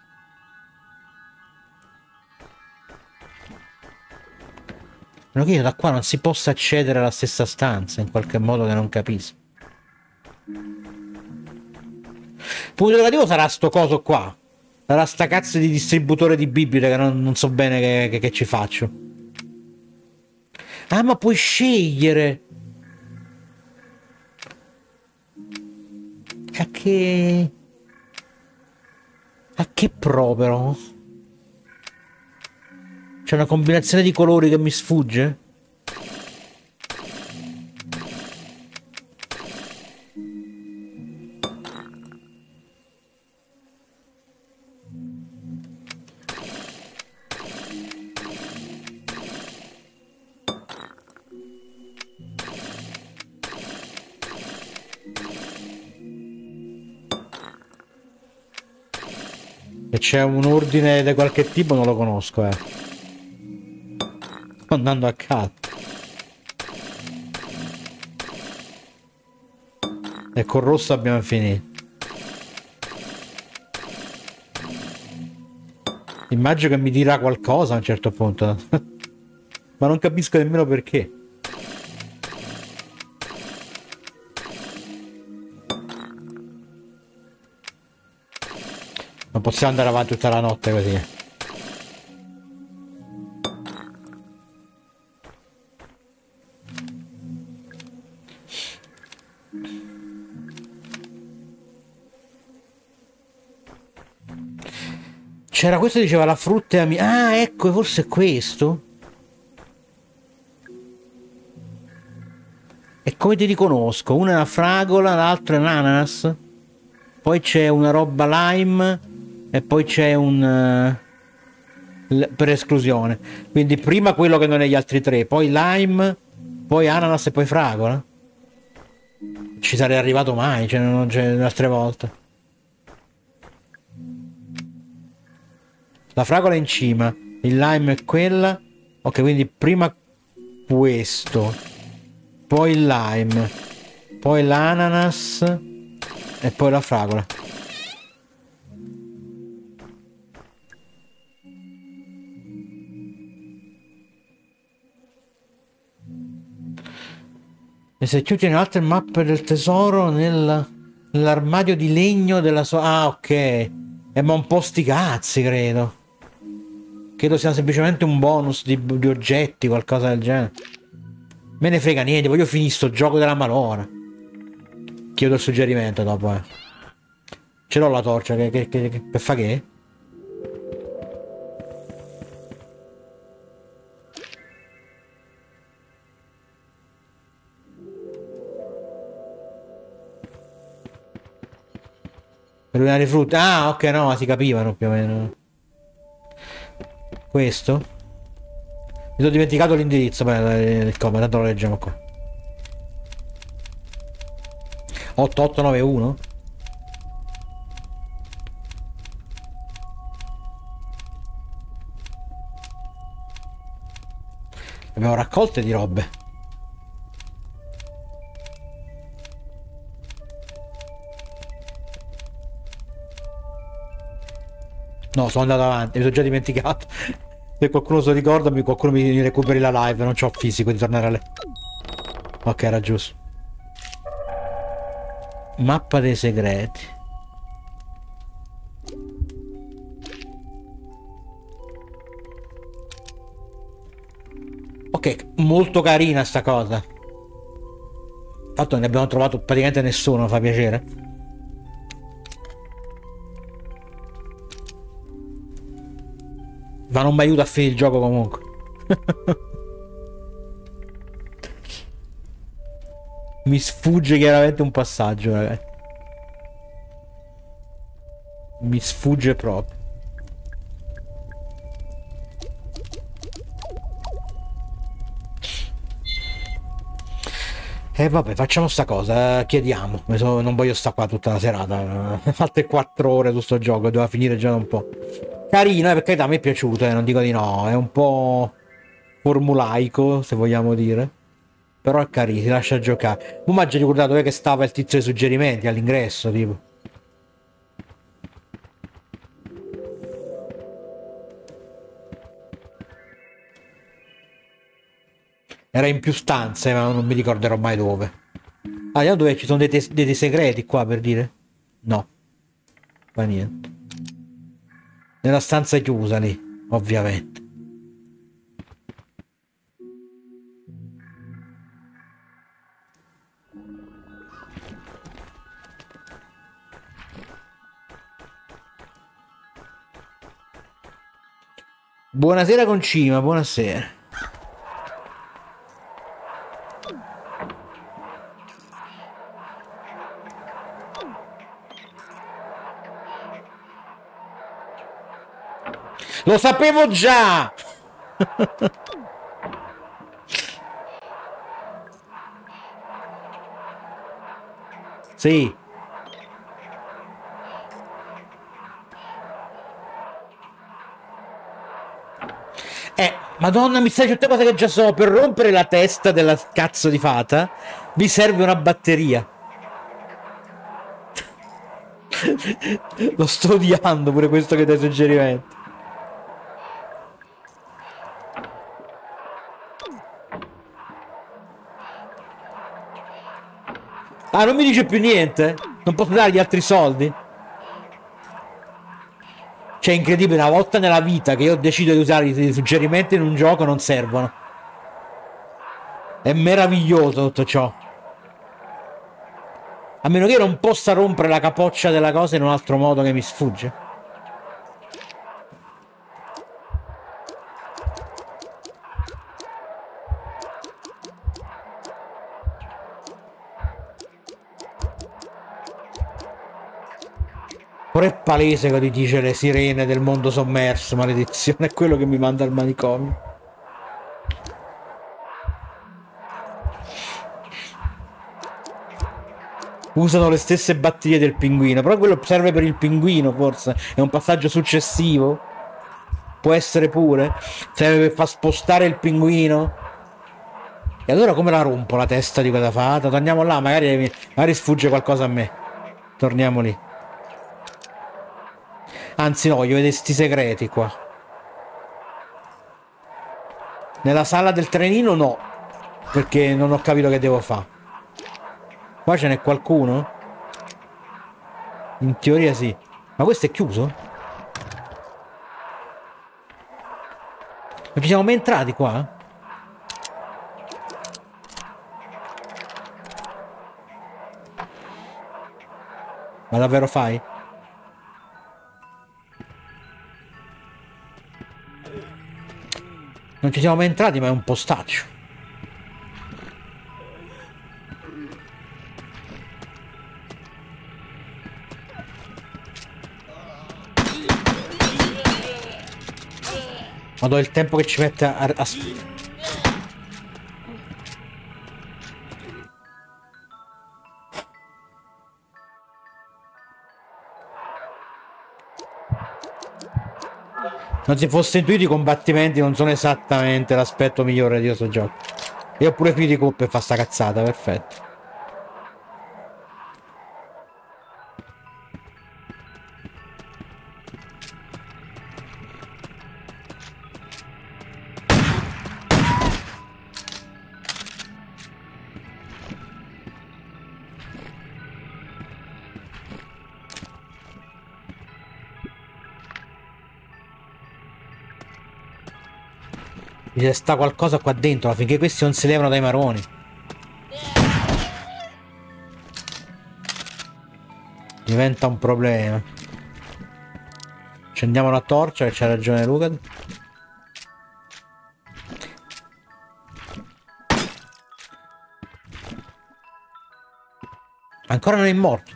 Non che io da qua non si possa accedere alla stessa stanza in qualche modo che non capisco. Il punto negativo sarà sto coso qua. Sarà sta cazzo di distributore di bibite che non so bene che ci faccio. Ah, ma puoi scegliere. A che... A che pro però? C'è una combinazione di colori che mi sfugge? Se c'è un ordine di qualche tipo non lo conosco, Sto andando a caso. E con rosso abbiamo finito. Immagino che mi dirà qualcosa a un certo punto. Ma non capisco nemmeno perché. Non possiamo andare avanti tutta la notte così. C'era questo che diceva la frutta è ah, ecco, forse è questo. E come ti riconosco? Una è una fragola, l'altra è un ananas. Poi c'è una roba lime. E poi c'è un... per esclusione. Quindi prima quello che non è gli altri tre. Poi lime, poi ananas e poi fragola. Ci sarei arrivato mai, cioè non c'è le altre volte. La fragola è in cima, il lime è quella. Ok, quindi prima questo, poi il lime, poi l'ananas e poi la fragola. E se chiudi altre mappe del tesoro nell'armadio di legno della sua... Ah, ok. Ma un po' sti cazzi, credo. Credo sia semplicemente un bonus di oggetti, qualcosa del genere. Me ne frega niente, voglio finire sto gioco della malora. Chiedo il suggerimento dopo, Ce l'ho la torcia, che fa che? Per rovinare i frutti. Ah, ok, no, ma si capivano più o meno. Questo? Mi sono dimenticato l'indirizzo. Beh, il come, tanto lo leggiamo qua. 8891? Abbiamo raccolte di robe. No, sono andato avanti, mi sono già dimenticato. Se qualcuno se lo ricorda, qualcuno mi recuperi la live, non c'ho fisico di tornare a lei. Ok, era giusto. Mappa dei segreti. Ok, molto carina sta cosa. Infatti ne abbiamo trovato praticamente nessuno, fa piacere. Ma non mi aiuta a finire il gioco comunque. Mi sfugge chiaramente un passaggio, ragazzi. Mi sfugge proprio. E vabbè, facciamo sta cosa, chiediamo. Non voglio stare qua tutta la serata. Altre 4 ore su sto gioco, doveva finire già da un po'. Carino, per carità, mi è piaciuto, non dico di no. È un po' formulaico, se vogliamo dire. Però è carino, si lascia giocare. Ma mi ha già ricordato dove che stava il tizio dei suggerimenti all'ingresso, tipo. Era in più stanze, ma non mi ricorderò mai dove. Ah, vediamo dove ci sono dei segreti qua, per dire. No, fa niente. Nella stanza chiusa lì, ovviamente. Buonasera Concima, buonasera. Lo sapevo già! Sì. Madonna, mi sai certe cose che già so. Per rompere la testa della cazzo di fata mi serve una batteria. Lo sto odiando pure questo che dai suggerimenti. Ah, non mi dice più niente? Non posso dargli altri soldi? Cioè, è incredibile, una volta nella vita che io decido di usare i suggerimenti in un gioco non servono. È meraviglioso tutto ciò. A meno che io non possa rompere la capoccia della cosa in un altro modo che mi sfugge. Ora è palese che ti dice le sirene del mondo sommerso, maledizione, è quello che mi manda al manicomio. Usano le stesse batterie del pinguino, però quello serve per il pinguino forse, è un passaggio successivo. Può essere pure. Serve per far spostare il pinguino. E allora come la rompo la testa di quella fata? Torniamo là, magari sfugge qualcosa a me. Torniamo lì. Anzi no, voglio vedere sti segreti qua. Nella sala del trenino no, perché non ho capito che devo fare. Qua ce n'è qualcuno? In teoria sì. Ma questo è chiuso? Non ci siamo mai entrati qua? Ma davvero fai? Non ci siamo mai entrati, ma è un postaccio. Ma do il tempo che ci mette a... Non si fosse intuito, i combattimenti non sono esattamente l'aspetto migliore di questo gioco. E ho pure finito i colpi e fa sta cazzata, perfetto. Ci sta qualcosa qua dentro, finché questi non si levano dai maroni. Diventa un problema. Accendiamo la torcia, che c'ha ragione Luca. Ancora non è morto.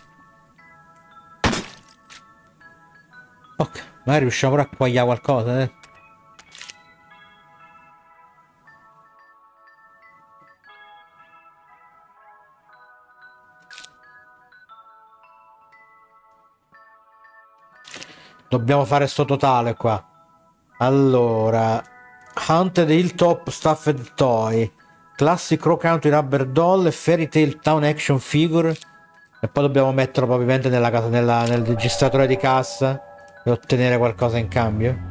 Ok, magari riusciamo pure a quagliare qualcosa, eh. Dobbiamo fare sto totale qua. Allora, Haunted Hilltop Stuffed Toy, Classic Row Country Rubber Doll e Fairy Tale Town Action Figure. E poi dobbiamo metterlo probabilmente nella casa, nel registratore di cassa e ottenere qualcosa in cambio.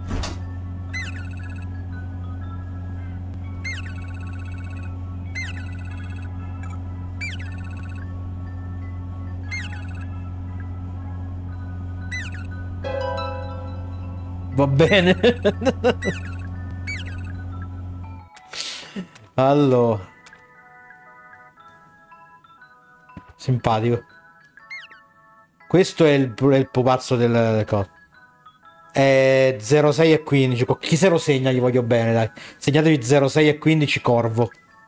Va bene. Allora, simpatico. Questo è il pupazzo del coso. È 06 e 15. Chi se lo segna gli voglio bene, dai. Segnatevi 06 e 15 Corvo.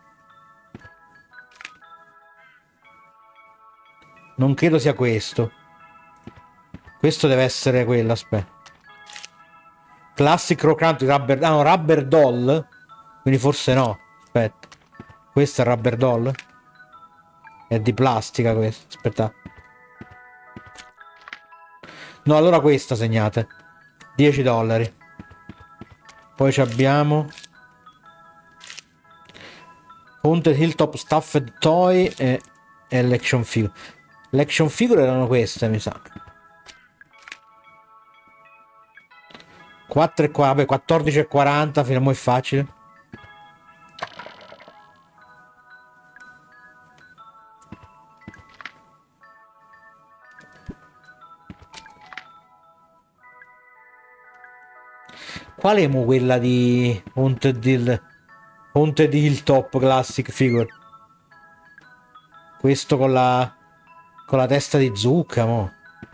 Non credo sia questo. Questo deve essere quello, aspetta. Classic Rock Country Rubber... Ah, no, Rubber Doll? Quindi forse no. Aspetta. Questo è Rubber Doll? È di plastica questo. Aspetta. No, allora questa segnate. $10. Poi ci abbiamo Haunted Hilltop Stuffed Toy e l'Action Figure. L'action figure erano queste, mi sa. 4 e qua, vabbè, 14,40 fino a mo' è facile. Qual è mo quella di Haunted Hilltop Classic Figure? Questo con la testa di zucca, mo.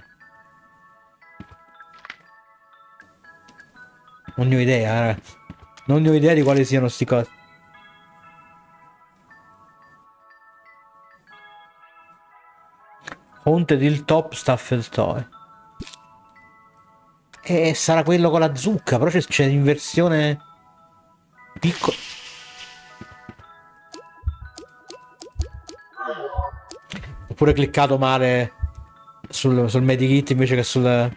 Non ne ho idea, ragazzi. Non ne ho idea di quali siano sti cose. Haunted Hilltop Stuffed Toy. E sarà quello con la zucca, però c'è in versione piccola. Ho pure cliccato male sul medikit invece che sul...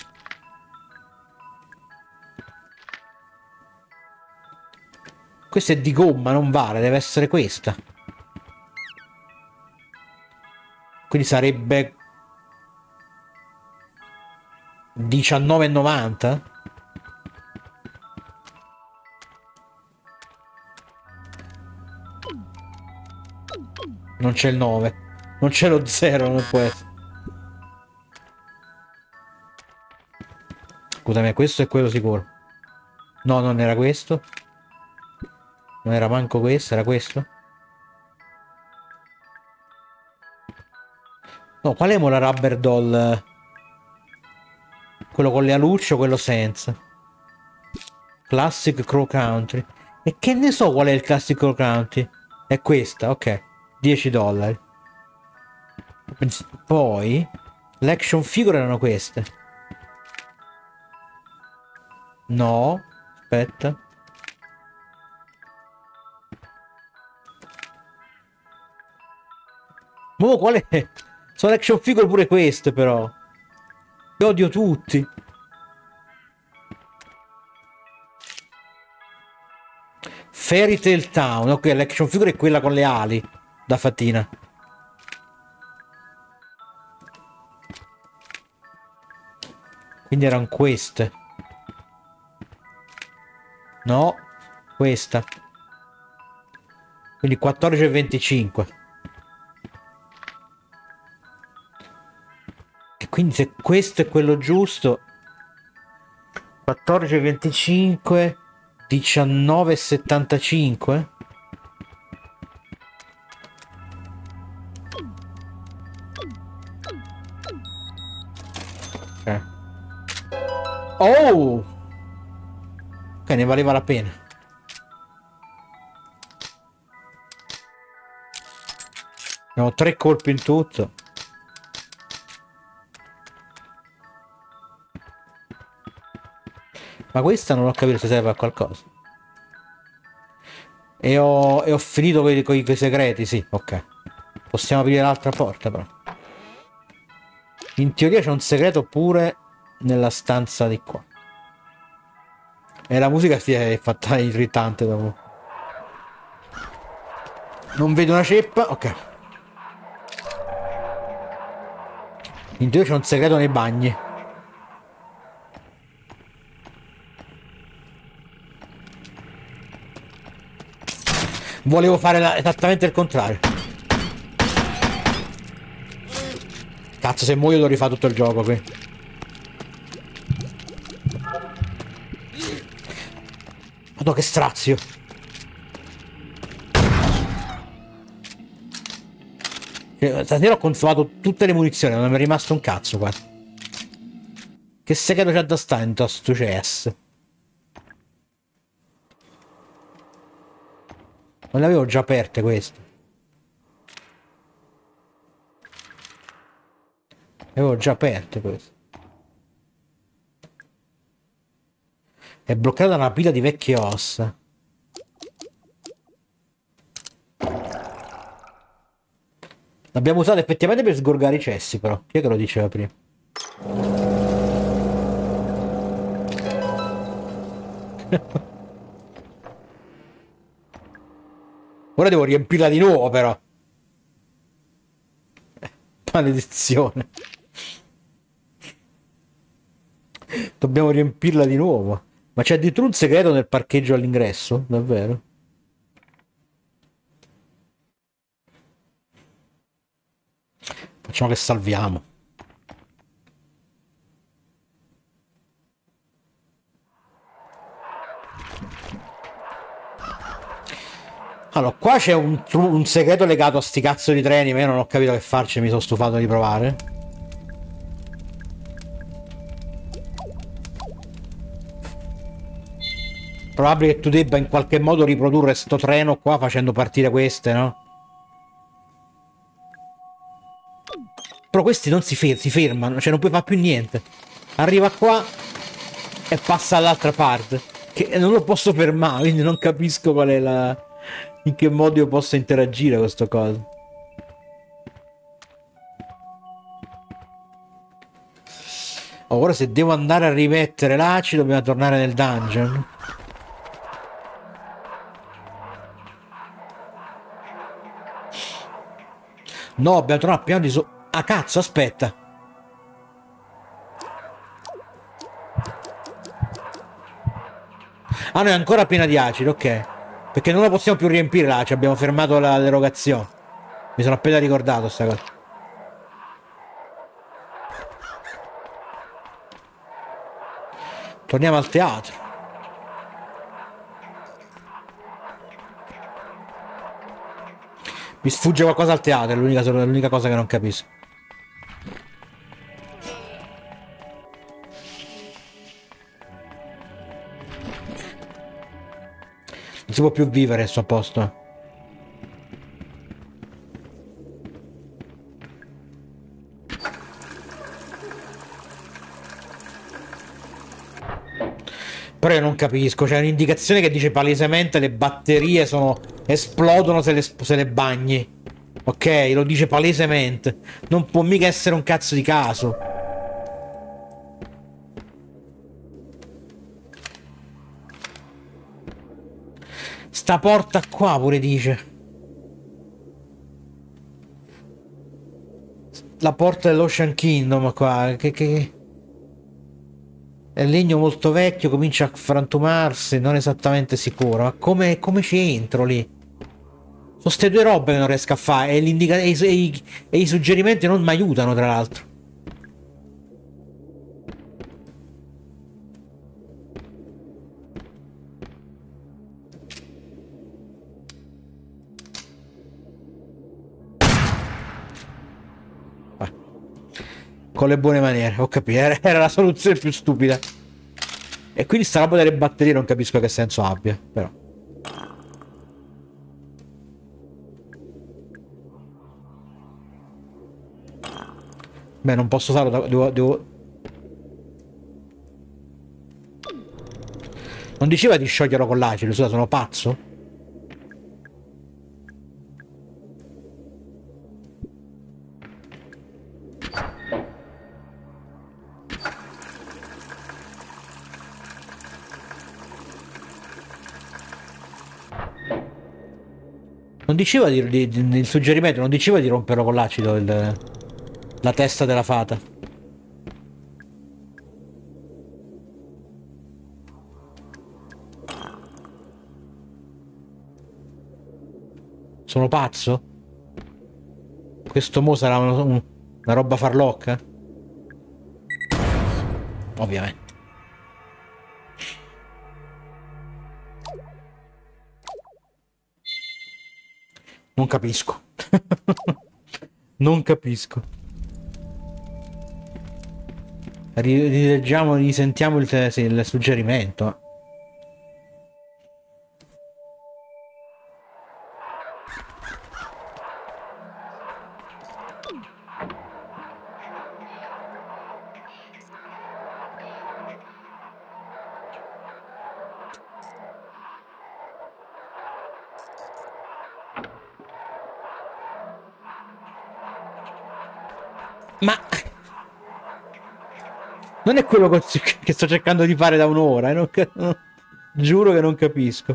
Questa è di gomma, non vale, deve essere questa. Quindi sarebbe 19,90. Non c'è il 9. Non c'è lo 0, non può essere. Scusami, questo è quello sicuro. No, non era questo. Non era manco questo, era questo. No, qual è mo la Rubber Doll? Quello con le alucce o quello senza? Classic Crow Country. E che ne so qual è il Classic Crow Country? È questa, ok. $10. Poi le action figure erano queste. No, aspetta. Ma qual è? Sono action figure pure queste però. Li odio tutti. Fairy Tale Town. Ok, l'action figure è quella con le ali da fatina. Quindi erano queste. No, questa. Quindi 14,25. E quindi se questo è quello giusto, 14,25, 19,75. Oh! Ok, ne valeva la pena. Abbiamo 3 colpi in tutto. Ma questa non ho capito se serve a qualcosa. E ho finito con i segreti, sì, ok. Possiamo aprire l'altra porta però. In teoria c'è un segreto pure nella stanza di qua. E la musica si è fatta irritante dopo. Non vedo una ceppa. Ok. In teoria c'è un segreto nei bagni. Volevo fare esattamente il contrario. Cazzo, se muoio devo rifare tutto il gioco qui. Madonna, che strazio. Stasera ho consumato tutte le munizioni, non mi è rimasto un cazzo qua. Che segreto c'è da stare in sto CS? Non le avevo già aperte queste. Le avevo già aperte queste. È bloccata una pila di vecchie ossa. L'abbiamo usato effettivamente per sgorgare i cessi, però. Chi è che lo diceva prima? Ora devo riempirla di nuovo, però. Maledizione. Dobbiamo riempirla di nuovo. Ma c'è addirittura un segreto nel parcheggio all'ingresso? Davvero? Facciamo che salviamo. Allora, qua c'è un segreto legato a sti cazzo di treni, ma io non ho capito che farci, mi sono stufato di provare. Probabile che tu debba in qualche modo riprodurre sto treno qua facendo partire queste, no? Però questi non si fermano, cioè non puoi fare più niente. Arriva qua e passa all'altra parte. Che non lo posso fermare, quindi non capisco qual è la... in che modo io posso interagire con sto coso. Ora se devo andare a rimettere l'acido dobbiamo tornare nel dungeon. No, abbiamo trovato il piano di so... Ah cazzo, aspetta. Ah, no, è ancora piena di acido, ok. Perché non la possiamo più riempire l'acido, abbiamo fermato l'erogazione. Mi sono appena ricordato sta cosa. Torniamo al teatro. Mi sfugge qualcosa al teatro, è l'unica cosa che non capisco. Non si può più vivere a sto posto. Però io non capisco, c'è un'indicazione che dice palesemente le batterie esplodono se le bagni. Ok, lo dice palesemente. Non può mica essere un cazzo di caso. Sta porta qua pure dice. La porta dell'Ocean Kingdom qua. Che... È legno molto vecchio, comincia a frantumarsi, non esattamente sicuro. Ma come ci entro lì? Sono ste due robe che non riesco a fare e i suggerimenti non mi aiutano, tra l'altro. Con le buone maniere, ho capito, era la soluzione più stupida. E quindi sta roba delle batterie non capisco che senso abbia, però. Beh, non posso farlo, devo... Non diceva di scioglierlo con l'acido, scusa, sono pazzo? Non diceva il suggerimento non diceva di romperlo con l'acido la testa della fata. Sono pazzo? Questo mo sarà una roba farlocca? Ovviamente. Non capisco. Non capisco. Rileggiamo, risentiamo sì, il suggerimento. Ma non è quello che sto cercando di fare da un'ora, giuro che non capisco.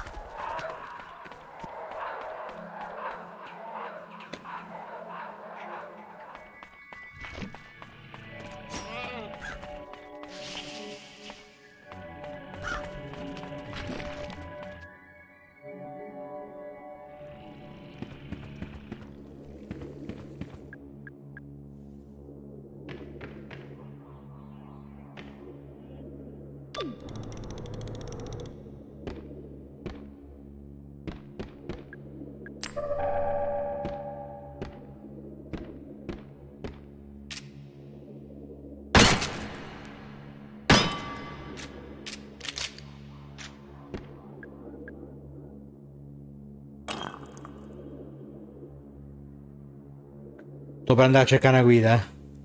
Sto per andare a cercare una guida,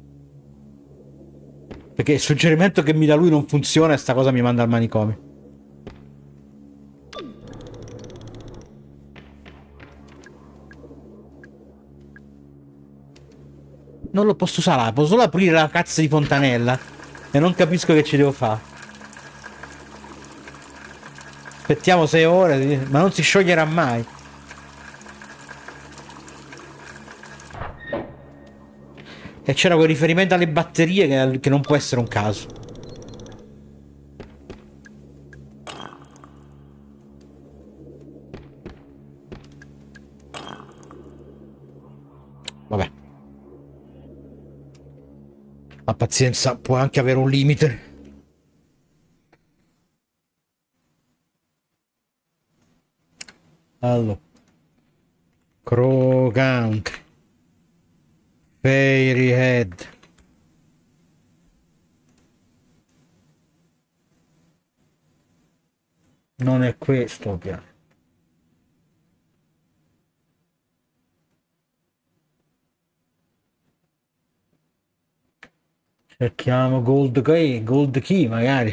perché il suggerimento che mi dà lui non funziona e sta cosa mi manda al manicomio. Non lo posso usare, posso solo aprire la cazzo di fontanella e non capisco che ci devo fare. Aspettiamo 6 ore, ma non si scioglierà mai. E c'era quel riferimento alle batterie che non può essere un caso. Vabbè. La pazienza può anche avere un limite. Allora. Crow Country. Fairy Head. Non è questo, ovviamente. Cerchiamo Gold Key magari.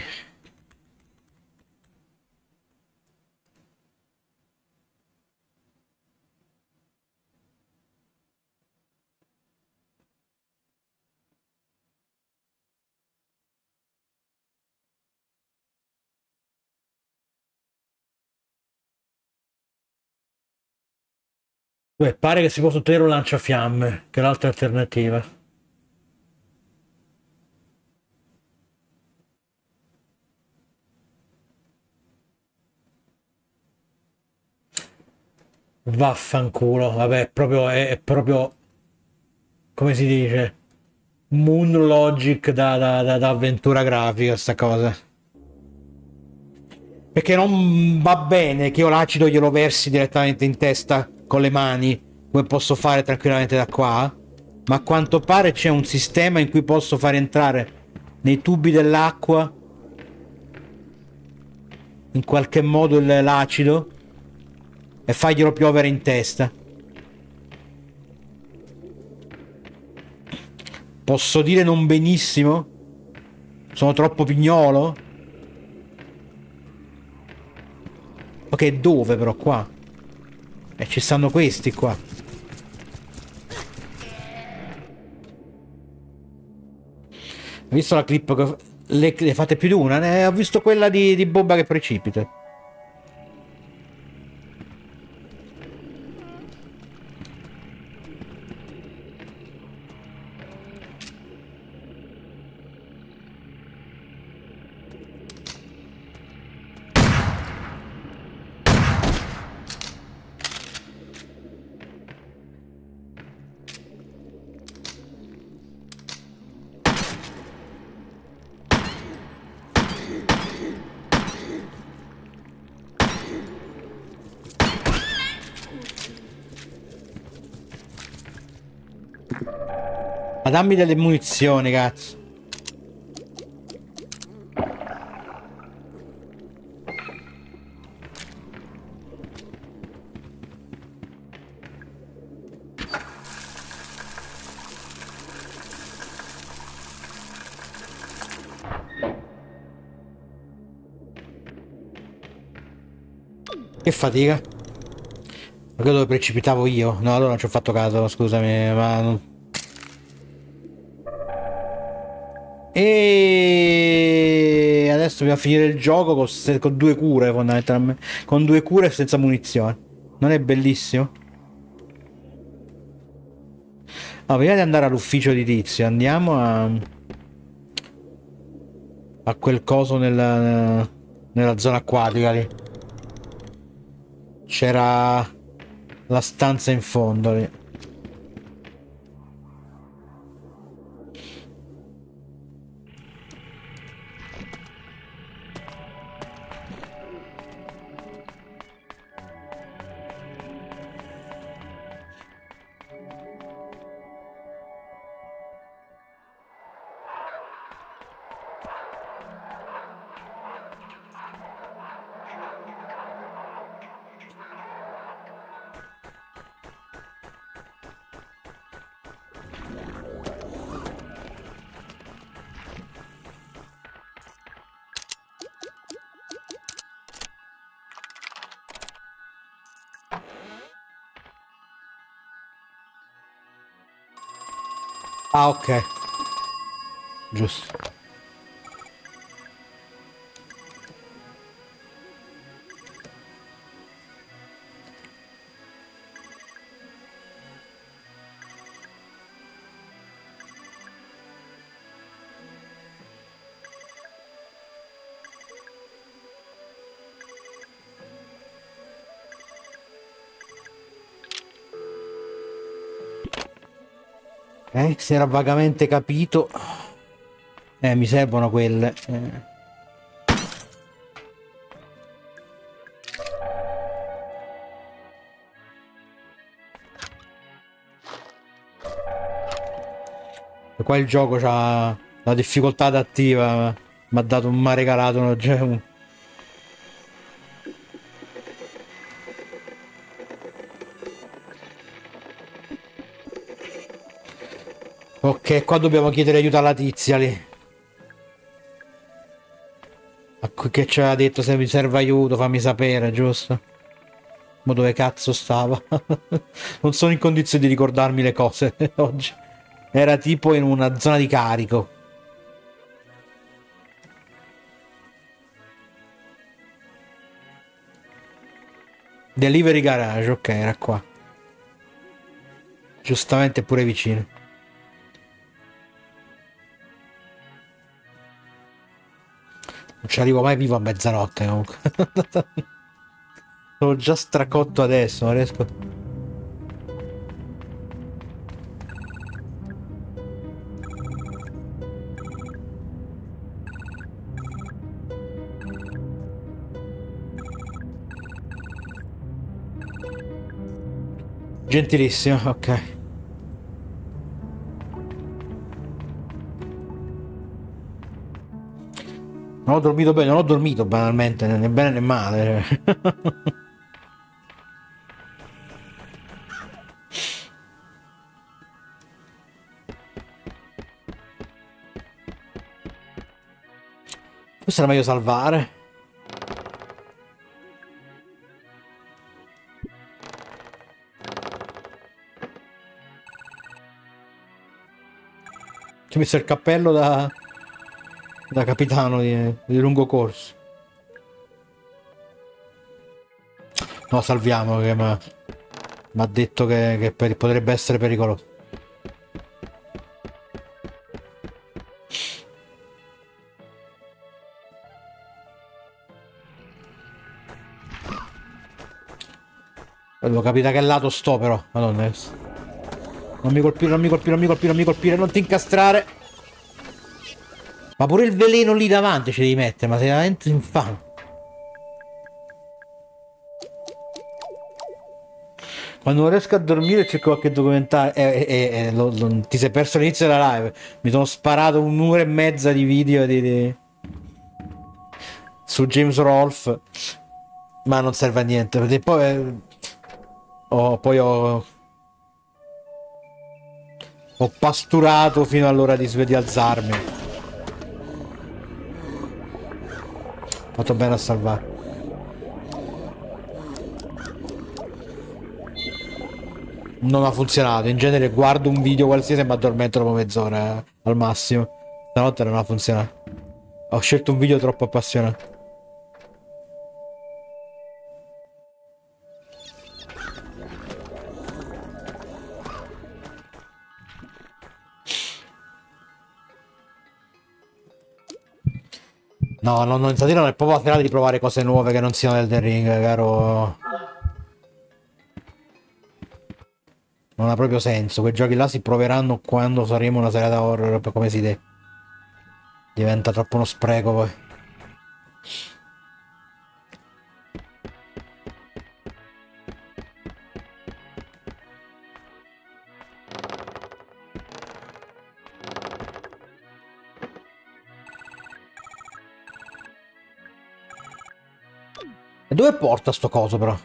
Beh, pare che si possa ottenere un lanciafiamme, che è l'altra alternativa. Vaffanculo, vabbè, è proprio, come si dice, Moon Logic da avventura grafica, sta cosa. Perché non va bene che io l'acido glielo versi direttamente in testa con le mani, come posso fare tranquillamente da qua, ma a quanto pare c'è un sistema in cui posso far entrare nei tubi dell'acqua in qualche modo l'acido e farglielo piovere in testa. Posso dire non benissimo? Sono troppo pignolo? Ok, dove però qua? E ci stanno questi qua. Hai visto la clip che le fate più di una? Ho visto quella di bomba che precipita. Ma dammi delle munizioni, cazzo. Che fatica. Ma che dove precipitavo io? No, allora non ci ho fatto caso, scusami, ma non... E adesso dobbiamo finire il gioco con due cure, fondamentalmente. Con due cure e senza munizioni. Non è bellissimo? No, prima di andare all'ufficio di Tizio, andiamo a quel coso nella zona acquatica lì. C'era la stanza in fondo lì. Ah, ok. Giusto. Si era vagamente capito. Mi servono quelle. E qua il gioco c'ha la difficoltà adattiva. Mi ha dato, mi ha regalato un... Ok, qua dobbiamo chiedere aiuto alla tizia lì. Che ci aveva detto se mi serve aiuto fammi sapere, giusto? Ma dove cazzo stava? Non sono in condizione di ricordarmi le cose oggi. Era tipo in una zona di carico. Delivery garage, ok, era qua. Giustamente pure vicino. Non ci arrivo mai vivo a mezzanotte comunque. Sono già stracotto adesso, non riesco. Gentilissimo, ok. Non ho dormito bene, non ho dormito banalmente, né bene né male. Forse era meglio salvare. Ci ho messo il cappello da capitano di lungo corso. No, salviamo che mi ha detto che potrebbe essere pericoloso. Devo capire da che lato sto però. Madonna. Non mi colpire, non mi colpire, non mi colpire, non mi colpire, non ti incastrare. Ma pure il veleno lì davanti ci devi mettere, ma sei veramente infame. Quando non riesco a dormire c'è qualche documentario ti sei perso l'inizio della live. Mi sono sparato un'ora e mezza di video su James Rolfe, ma non serve a niente perché poi ho pasturato fino all'ora di alzarmi. Fatto bene a salvare. Non ha funzionato. In genere guardo un video qualsiasi e mi addormento dopo mezz'ora al massimo. Stanotte non ha funzionato. Ho scelto un video troppo appassionato. No, in satira non è proprio la serata di provare cose nuove che non siano Elden Ring, caro. Non ha proprio senso. Quei giochi là si proveranno quando saremo una serata horror, come si deve. Diventa troppo uno spreco poi. E dove porta sto coso però?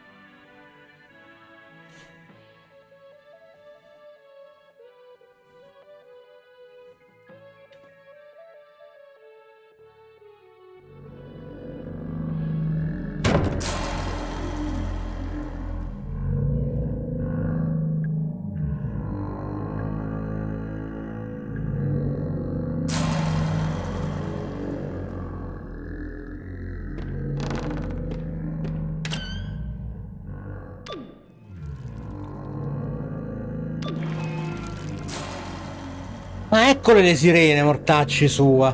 Ma eccole le sirene, mortacci sua.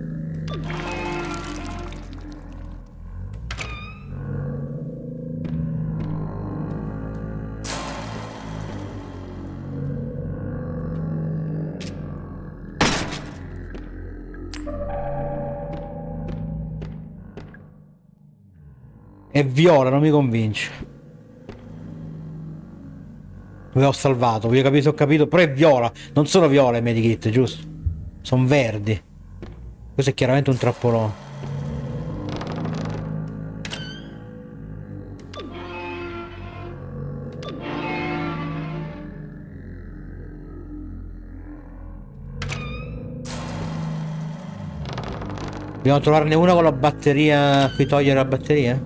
È viola, non mi convince. Ve ho salvato, vi ho capito, ho capito. Però è viola, non sono viola i medikit, giusto? Sono verdi. Questo è chiaramente un trappolone. Dobbiamo trovarne una con la batteria. Qui togliere la batteria?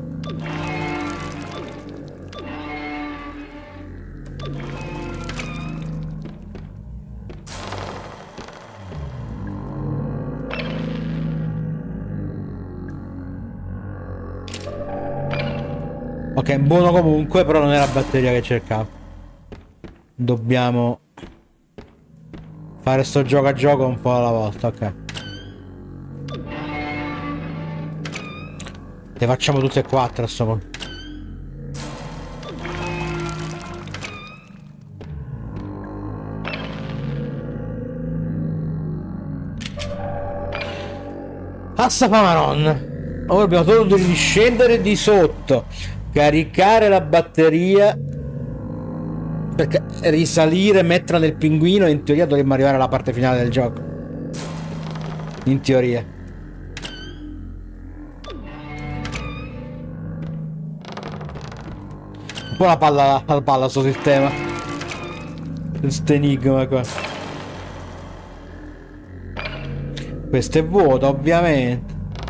Ok, buono comunque, però non è la batteria che cercavo. Dobbiamo fare sto gioco a gioco un po' alla volta, ok. Le facciamo tutte e quattro a sto punto. Passapamaron. Ora dobbiamo solo riscendere di sotto, caricare la batteria per risalire, metterla nel pinguino e in teoria dovremmo arrivare alla parte finale del gioco. In teoria. Un po' la palla sto sistema. Questo enigma qua. Questo è vuoto, ovviamente.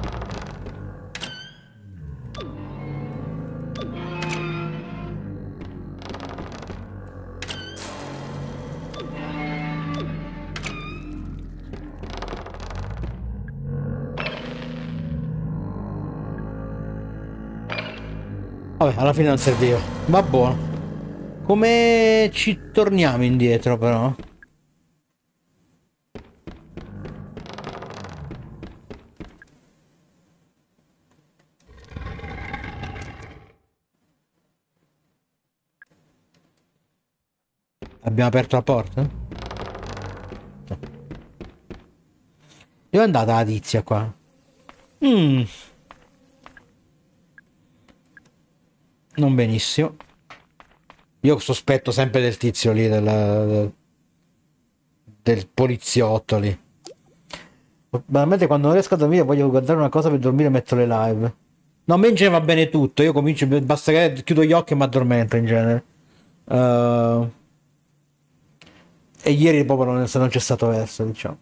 Vabbè, alla fine non serviva. Va buono. Come ci torniamo indietro però? Abbiamo aperto la porta? No. Dove è andata la tizia qua? Non benissimo. Io sospetto sempre del tizio lì, del poliziotto lì. Veramente quando non riesco a dormire voglio guardare una cosa per dormire e metto le live. No, a me in genere va bene tutto. Io comincio, basta che chiudo gli occhi e mi addormento in genere. Eh, e ieri proprio non c'è stato verso, diciamo.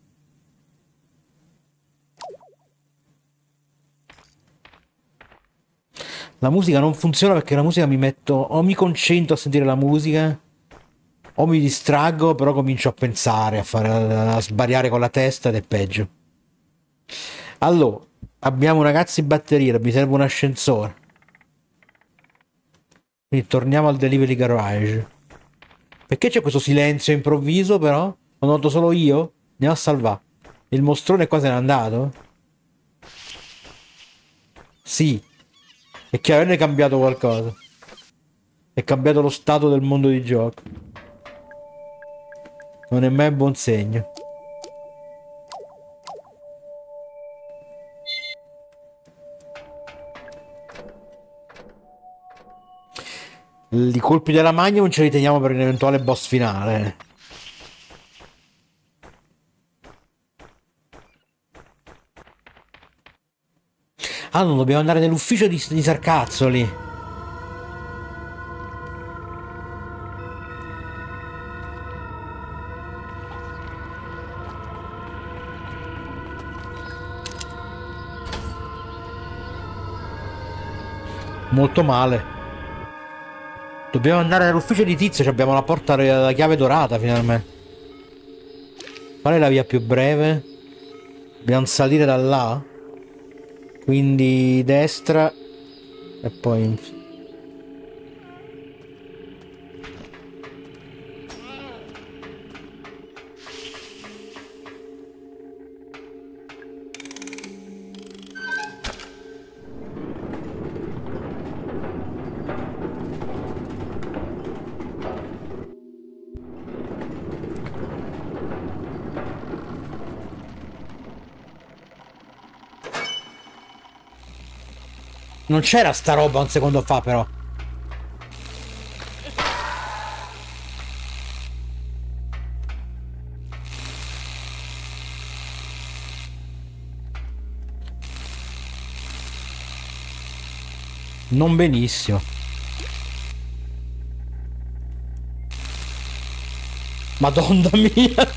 La musica non funziona perché la musica mi metto... O mi concentro a sentire la musica, o mi distraggo, però comincio a pensare, a sbariare con la testa ed è peggio. Allora, abbiamo un ragazzo in batteria, mi serve un ascensore. Quindi torniamo al delivery garage. Perché c'è questo silenzio improvviso però? Ho notato solo io? Andiamo a salvare. Il mostrone qua se n'è andato? Sì. È chiaro, è cambiato qualcosa. È cambiato lo stato del mondo di gioco. Non è mai un buon segno. I colpi della Magnum ce li teniamo per un eventuale boss finale. Ah, non dobbiamo andare nell'ufficio di Sarcazzoli. Molto male. Dobbiamo andare nell'ufficio di Tizio, abbiamo la porta, la chiave dorata finalmente. Qual è la via più breve? Dobbiamo salire da là. Quindi destra. E poi... Non c'era sta roba un secondo fa però. Non benissimo. Madonna mia.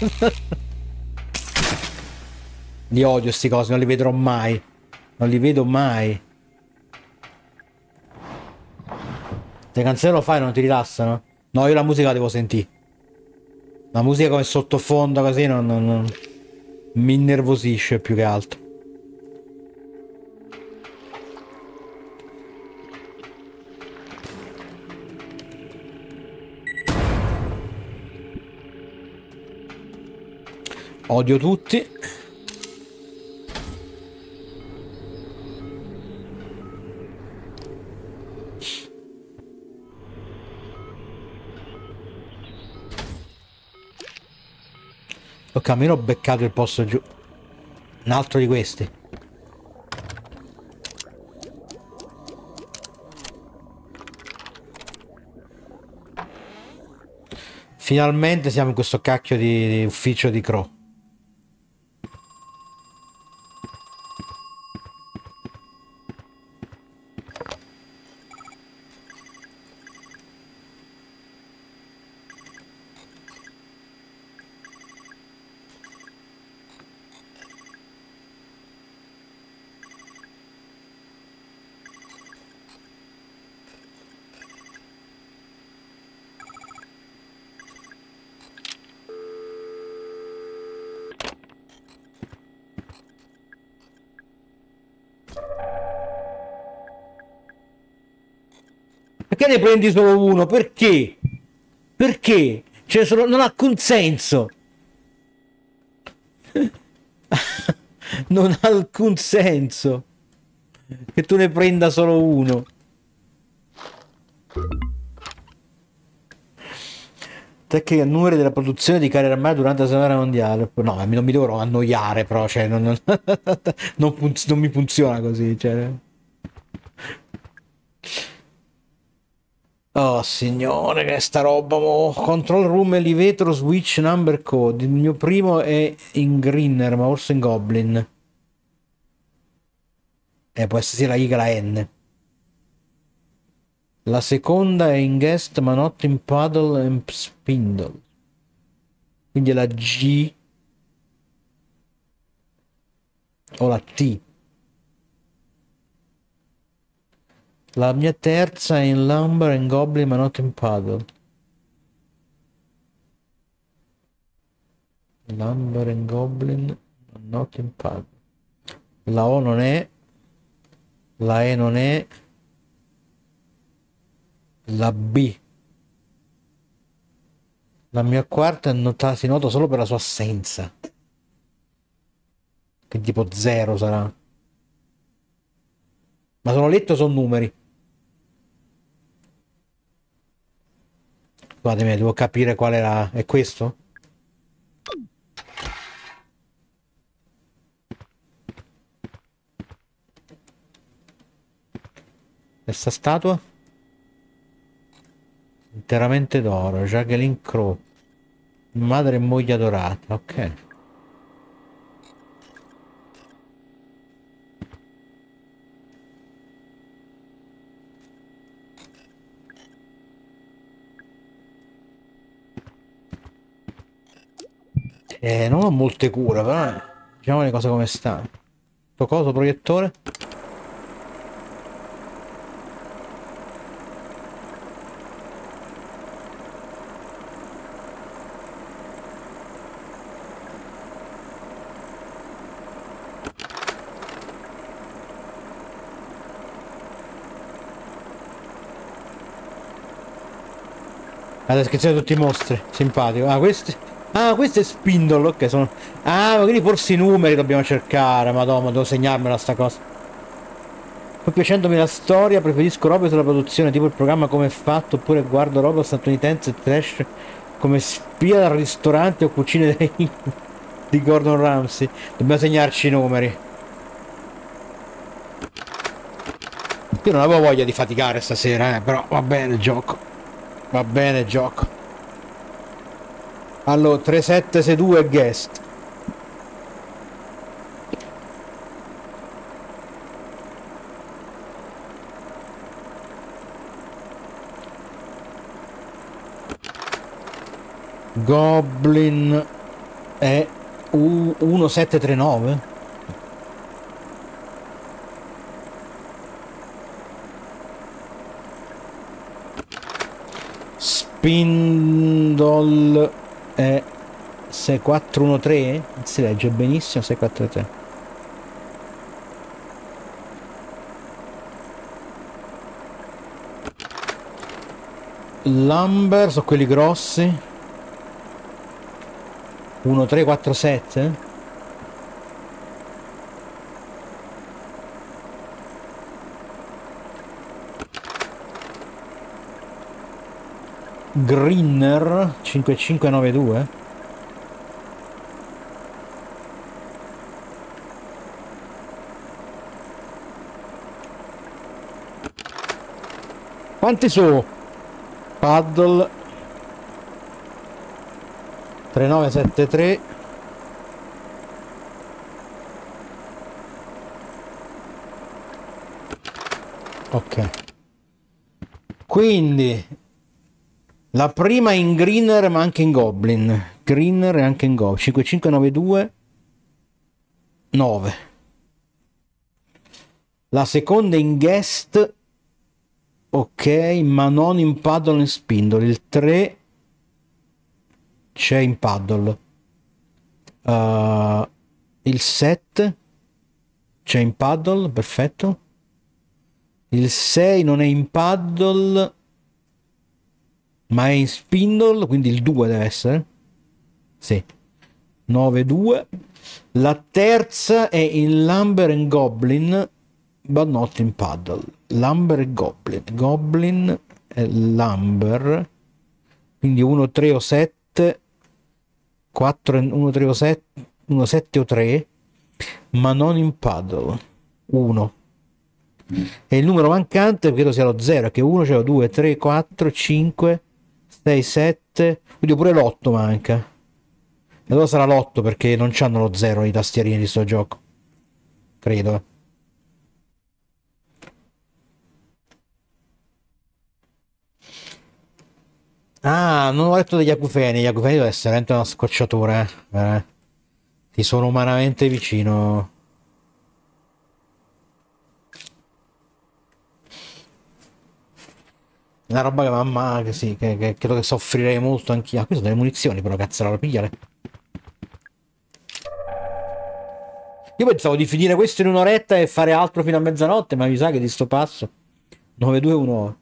Li odio sti cosi, non li vedrò mai. Non li vedo mai. Le canzoni lo fai non ti rilassano? No, io la musica la devo sentire. La musica come sottofondo così non mi innervosisce più che altro. Odio tutti. Ok, almeno ho beccato il posto giù. Un altro di questi. Finalmente siamo in questo cacchio di ufficio di Crow. Perché ne prendi solo uno? Perché? Perché? Cioè, non ha alcun senso. Non ha alcun senso che tu ne prenda solo uno. Tecnica numeri della produzione di carri armati durante la seconda guerra mondiale. No, non mi dovrò annoiare, però, cioè, non mi funziona così, cioè. Oh signore, che è sta roba, mo. Control room, elevator, switch, number code. Il mio primo è in Greener, ma forse in Goblin. Può essere sia la I che la N. La seconda è in guest, ma not in paddle and spindle. Quindi è la G o la T. La mia terza è in lumber and goblin, ma not in paddle. Lumber and goblin, not in paddle. La O non è. La E non è. La B. La mia quarta si nota solo per la sua assenza. Che tipo 0 sarà. Ma sono letto, sono numeri. Scusatemi, devo capire qual era. È questo? Questa statua? Interamente d'oro. Jacqueline Crow. Madre e moglie adorata. Ok. Non ho molte cure, però diciamo le cose come stanno. Sto coso proiettore? La descrizione di tutti i mostri, simpatico. Ah, questi. Ah, questo è Spindle, ok, sono. Ah, quindi forse i numeri dobbiamo cercare. Madonna, devo segnarmela sta cosa. Poi piacendomi la storia, preferisco robe sulla produzione, tipo il programma come è fatto, oppure guardo roba statunitense trash come spia al ristorante o cucine di Gordon Ramsay. Dobbiamo segnarci i numeri. Io non avevo voglia di faticare stasera, però va bene il gioco. Va bene il gioco. Allora, 3762 guest. Goblin è 1739. Spindle è 6413. Si legge benissimo 643. Lumber sono quelli grossi. 1347. Greener 5592. Quanti sono? Paddle 3973. Ok. Quindi la prima in Greener ma anche in Goblin. Greener e anche in Goblin. 5592 9. La seconda in Guest. Ok, ma non in Paddle e Spindle. Il 3 c'è in Paddle. Il 7 c'è in Paddle, perfetto. Il 6 non è in Paddle ma è in Spindle, quindi il 2 deve essere. Sì. 9-2. La terza è in Lumber and Goblin, but not in Paddle. Lumber e Goblin. Goblin e Lumber. Quindi 1, 3 o 7. 4, 1, 3 o 7. 1, 7 o 3. Ma non in Paddle. 1. E il numero mancante credo sia lo 0, che 1 c'è, 2, 3, 4, 5, 6, 7, quindi pure l'8 manca. E allora sarà l'8 perché non c'hanno lo 0 i tastierini di sto gioco. Credo. Ah, non ho letto degli acufeni. Gli acufeni deve essere veramente una scocciatura, Ti sono umanamente vicino. Una roba che mamma, che sì, che credo che soffrirei molto anch'io. Ah, qui sono delle munizioni però, cazzarola, pigliale. Io pensavo di finire questo in un'oretta e fare altro fino a mezzanotte, ma mi sa che di sto passo. 9-2-1.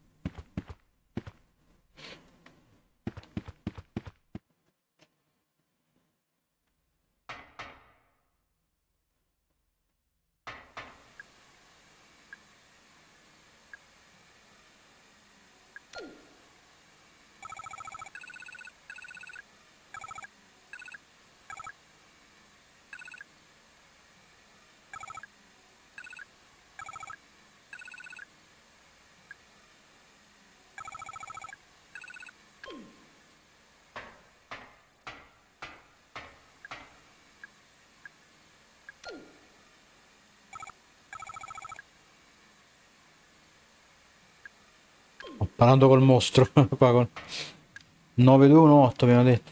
Parlando col mostro. Qua con 9-2-1-8 abbiamo detto.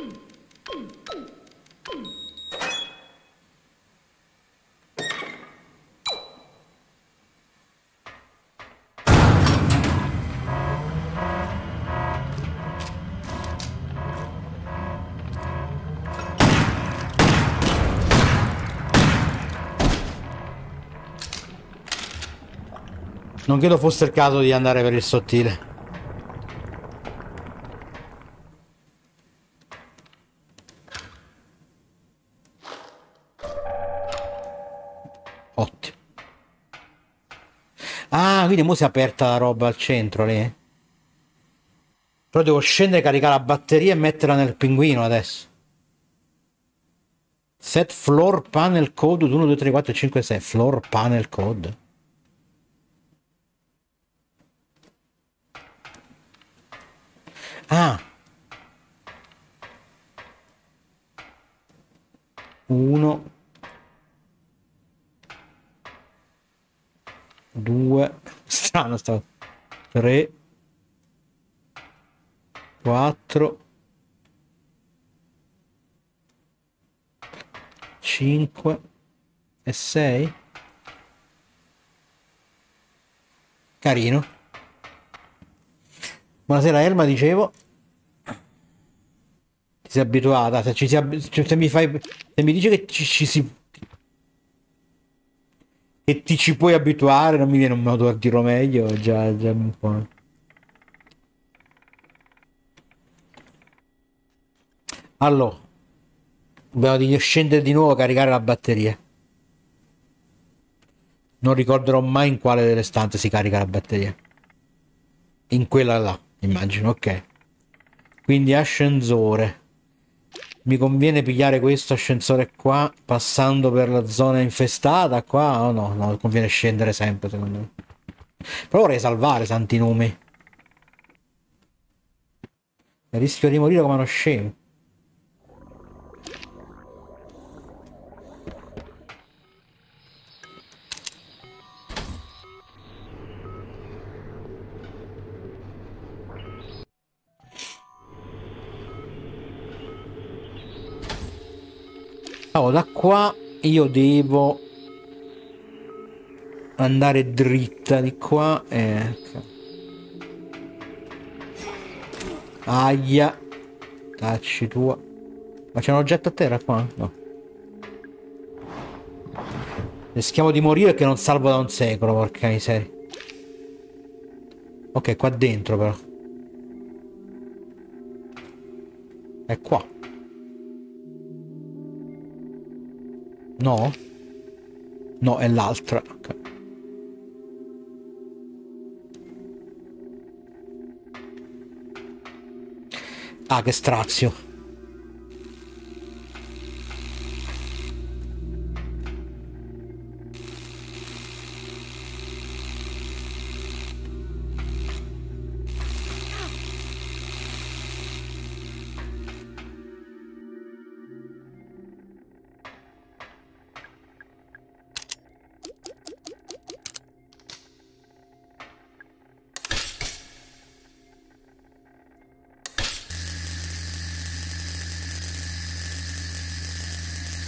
Non credo fosse il caso di andare per il sottile. Ottimo. Ah, quindi mo si è aperta la roba al centro lì. Però devo scendere, caricare la batteria e metterla nel pinguino adesso. Set floor panel code 1, 2, 3, 4, 5, 6. Floor panel code. Ah. 1, 2. Strano sta. 3, 4, 5 e 6. Carino. Buonasera Elma, dicevo. Ti sei abituata? Se, se mi fai... Se mi dici che ci si... Che ti ci puoi abituare, non mi viene un modo a dirlo meglio, già un po'. Allora, dobbiamo di scendere di nuovo a caricare la batteria. Non ricorderò mai in quale delle stanze si carica la batteria. In quella là, immagino, ok. Quindi ascensore. Mi conviene pigliare questo ascensore qua, passando per la zona infestata qua o no? No, conviene scendere sempre, secondo me. Però vorrei salvare santi numi. Rischio di morire come uno scemo. Oh, da qua io devo andare dritta di qua e... Aia. Tacci tua. Ma c'è un oggetto a terra qua? No. Rischiamo di morire che non salvo da un secolo, porca miseria. Ok, qua dentro però. È qua. No? No, è l'altra. Okay. Ah, che strazio.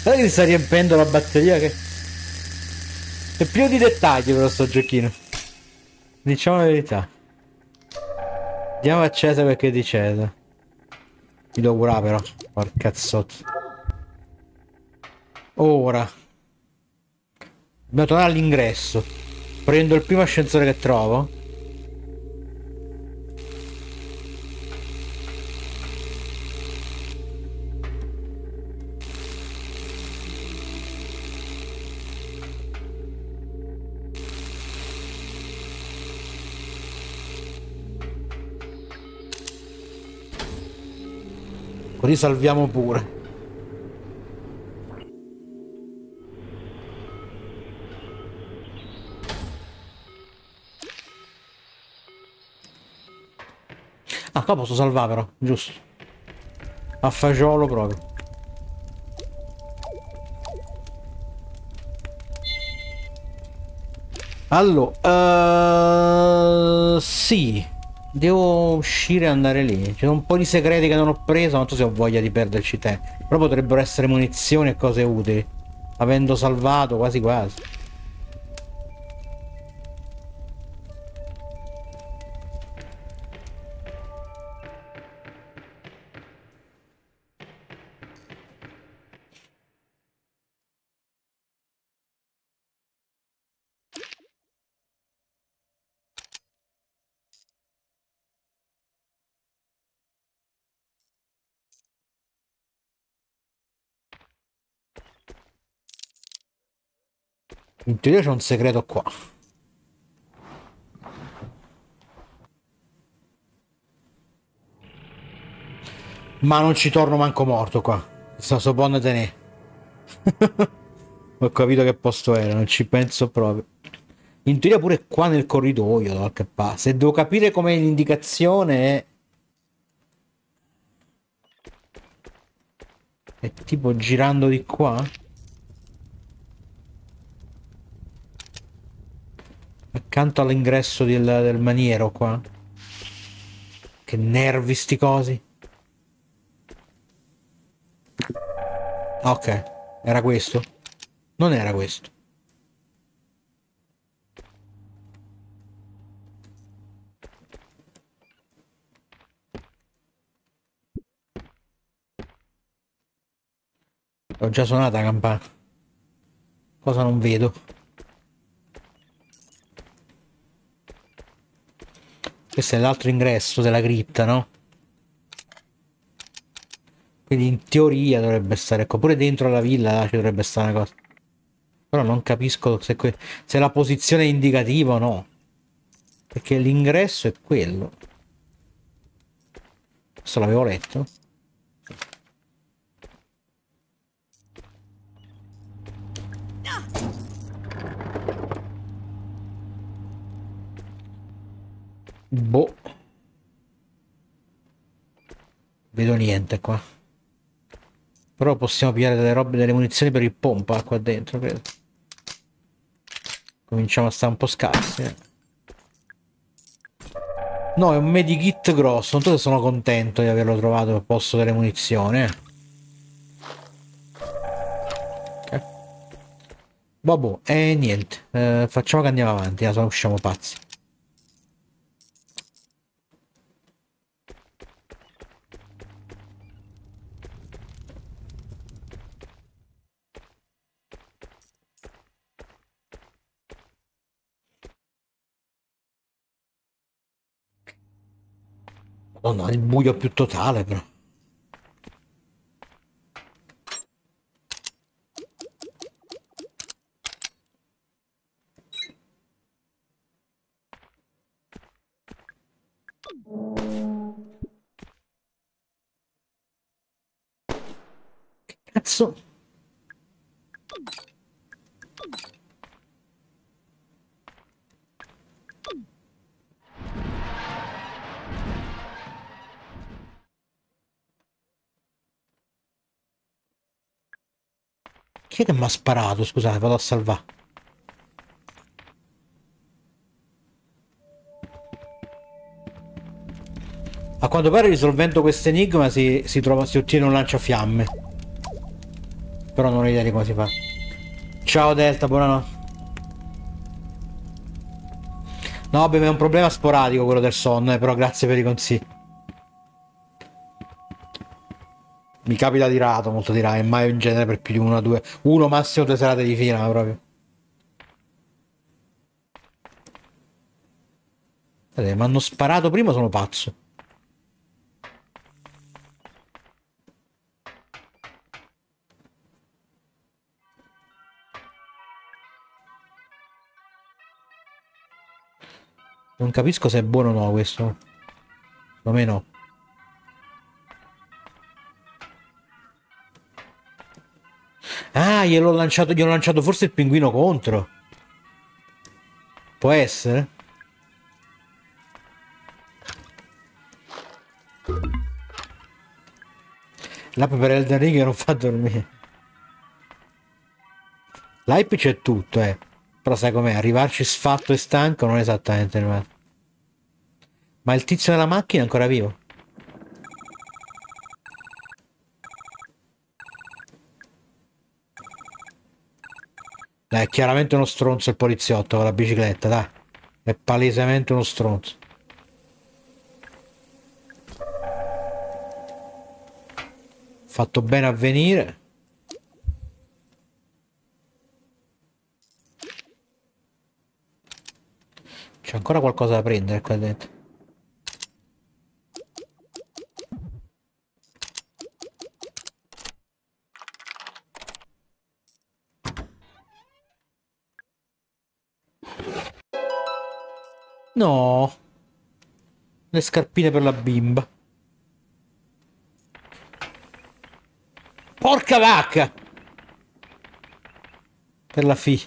Sai che si sta riempendo la batteria che... È pieno di dettagli però sto giochino. Diciamo la verità. Diamo a Cesare perché è di Cesare. Mi devo curare però. Porca cazzotto. Ora. Dobbiamo tornare all'ingresso. Prendo il primo ascensore che trovo. Così salviamo pure. Ah, qua posso salvare però, giusto. A fagiolo proprio. Allora, sì. Devo uscire e andare lì. Ci sono un po' di segreti che non ho preso, non so se ho voglia di perderci te. Però potrebbero essere munizioni e cose utili. Avendo salvato quasi quasi. In teoria c'è un segreto qua. Ma non ci torno manco morto qua. Sto buono tenere. Ho capito che posto era, non ci penso proprio. In teoria pure qua nel corridoio, da qualche parte. Se devo capire com'è l'indicazione è tipo girando di qua. Accanto all'ingresso del maniero qua. Che nervi sti cosi. Ah, ok, era questo? Non era questo. Ho già suonato la campana. Cosa non vedo? Questo è l'altro ingresso della cripta, no? Quindi in teoria dovrebbe stare qua. Pure dentro la villa là, ci dovrebbe stare una cosa. Però non capisco se la posizione è indicativa o no. Perché l'ingresso è quello. Questo l'avevo letto. Boh. Vedo niente qua. Però possiamo pigliare delle robe, delle munizioni per il pompa qua dentro, credo. Cominciamo a stare un po' scarsi, No, è un medikit grosso. Non so se sono contento di averlo trovato al posto delle munizioni, Ok. Vabbè, e niente. Facciamo che andiamo avanti, se no usciamo pazzi. Madonna, il buio più totale, però. Che cazzo? Chi è che mi ha sparato? Scusate, vado a salvare. A quanto pare risolvendo questo enigma si ottiene un lanciafiamme. Però non ho idea di come si fa. Ciao Delta, buonanotte. No, beh, è un problema sporadico quello del sonno, però grazie per i consigli. Mi capita di rado, molto di rado, e mai in genere per più di una, due, uno massimo 2 serate di fila, ma proprio. Mi hanno sparato prima, sono pazzo. Non capisco se è buono o no questo. Secondo me no. Ah, gliel'ho lanciato forse il pinguino contro. Può essere? L'app per Elden Ring non fa dormire. L'hype c'è tutto, eh. Però sai com'è, arrivarci sfatto e stanco non è esattamente il massimo. Ma il tizio della macchina è ancora vivo? Dai, è chiaramente uno stronzo il poliziotto con la bicicletta, dai. È palesemente uno stronzo. Fatto bene a venire. C'è ancora qualcosa da prendere qua dentro. No. Le scarpine per la bimba. Porca vacca! Per la fi.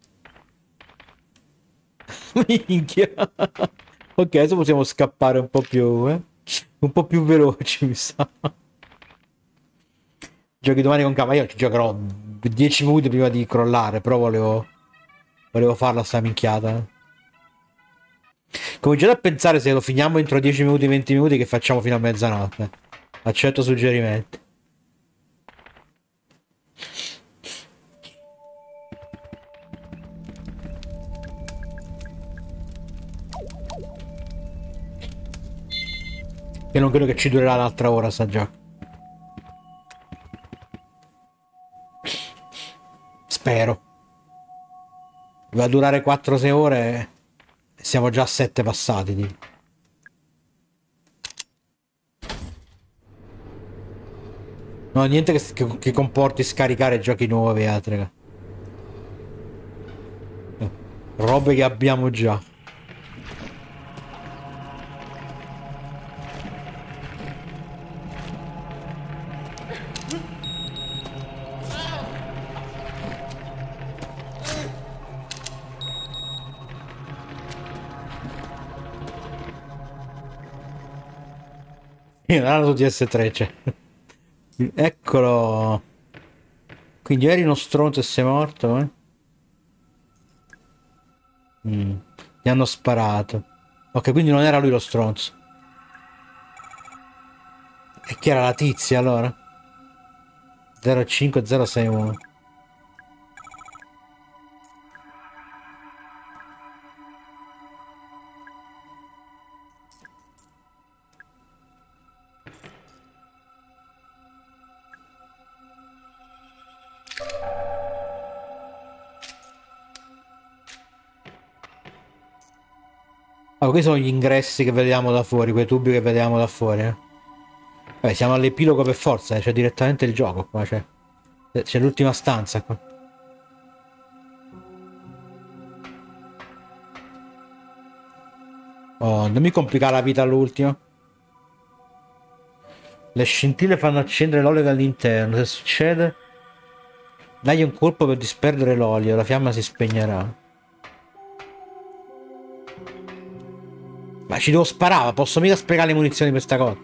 Minchia. Ok, adesso possiamo scappare un po' più, un po' più veloci, mi sa. Giochi domani con calma. Io ci giocherò 10 minuti prima di crollare, però volevo farla sta minchiata. Cominciate a pensare se lo finiamo entro 10 minuti, 20 minuti che facciamo fino a mezzanotte. Accetto suggerimenti. Io non credo che ci durerà un'altra ora sta gioco. Spero. Va a durare 4-6 ore e siamo già a 7 passati. Tipo. No, niente che comporti scaricare giochi nuovi, altre. Robe che abbiamo già. Non erano tutti S3, cioè. Eccolo. Quindi eri uno stronzo e sei morto, eh? Gli hanno sparato. Ok, quindi non era lui lo stronzo. E chi era la tizia allora? 05061. Ah, questi sono gli ingressi che vediamo da fuori, quei tubi che vediamo da fuori, eh. Beh, siamo all'epilogo per forza, c'è direttamente il gioco qua, c'è l'ultima stanza qua. Oh, non mi complicare la vita all'ultimo. Le scintille fanno accendere l'olio dall'interno, se succede dagli un colpo per disperdere l'olio, la fiamma si spegnerà. Ma ci devo sparare, posso mica sprecare le munizioni per sta cosa.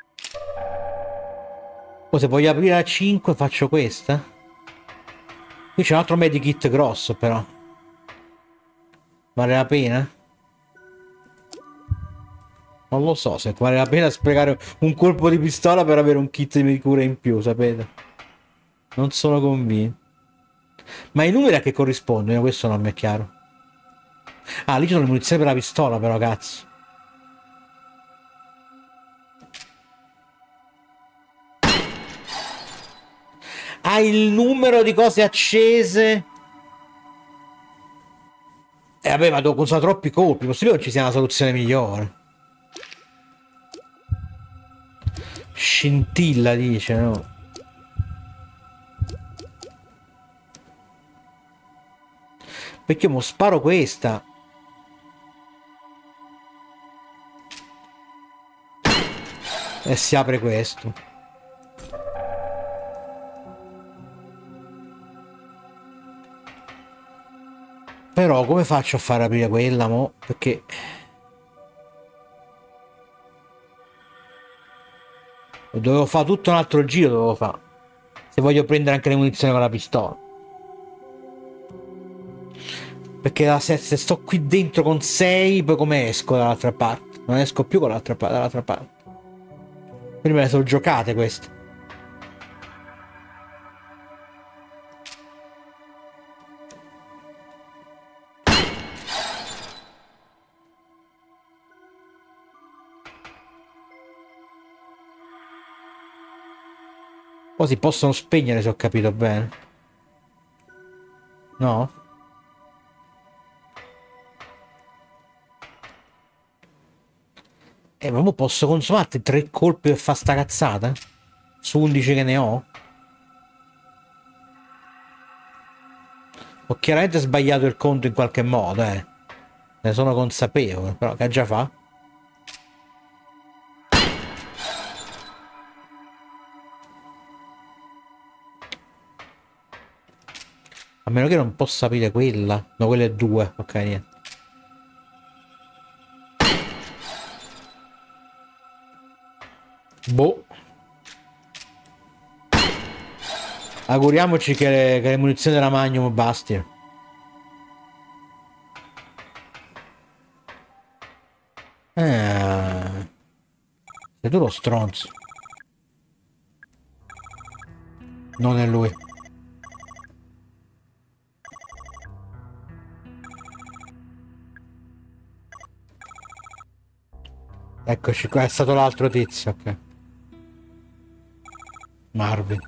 O se voglio aprire a 5 faccio questa. Qui c'è un altro medikit grosso, però. Vale la pena? Non lo so se vale la pena sprecare un colpo di pistola per avere un kit di cura in più, sapete? Non sono convinto. Ma i numeri a che corrispondono? Questo non mi è chiaro. Ah, lì ci sono le munizioni per la pistola, però, cazzo. Ha il numero di cose accese. E vabbè, ma devo usare troppi colpi. Possibile che ci sia una soluzione migliore. Scintilla, dice, no? Perché io mo sparo questa. E si apre questo. Però come faccio a far aprire quella, mo? Perché... dovevo fare tutto un altro giro, dovevo fare. Se voglio prendere anche le munizioni con la pistola. Perché se sto qui dentro con 6, poi come esco dall'altra parte? Non esco più con dall'altra parte. Quindi me le sono giocate queste. Poi si possono spegnere se ho capito bene. No? Ma mo posso consumarti 3 colpi per fare sta cazzata? Su 11 che ne ho? Ho chiaramente sbagliato il conto in qualche modo, eh. Ne sono consapevole, però che già fa? A meno che non possa aprire quella. No, quella è 2. Ok, niente. Boh. Auguriamoci che le munizioni della Magnum bastino. Sei tu lo stronzo. Non è lui. Eccoci qua, è stato l'altro tizio, ok. Marvin.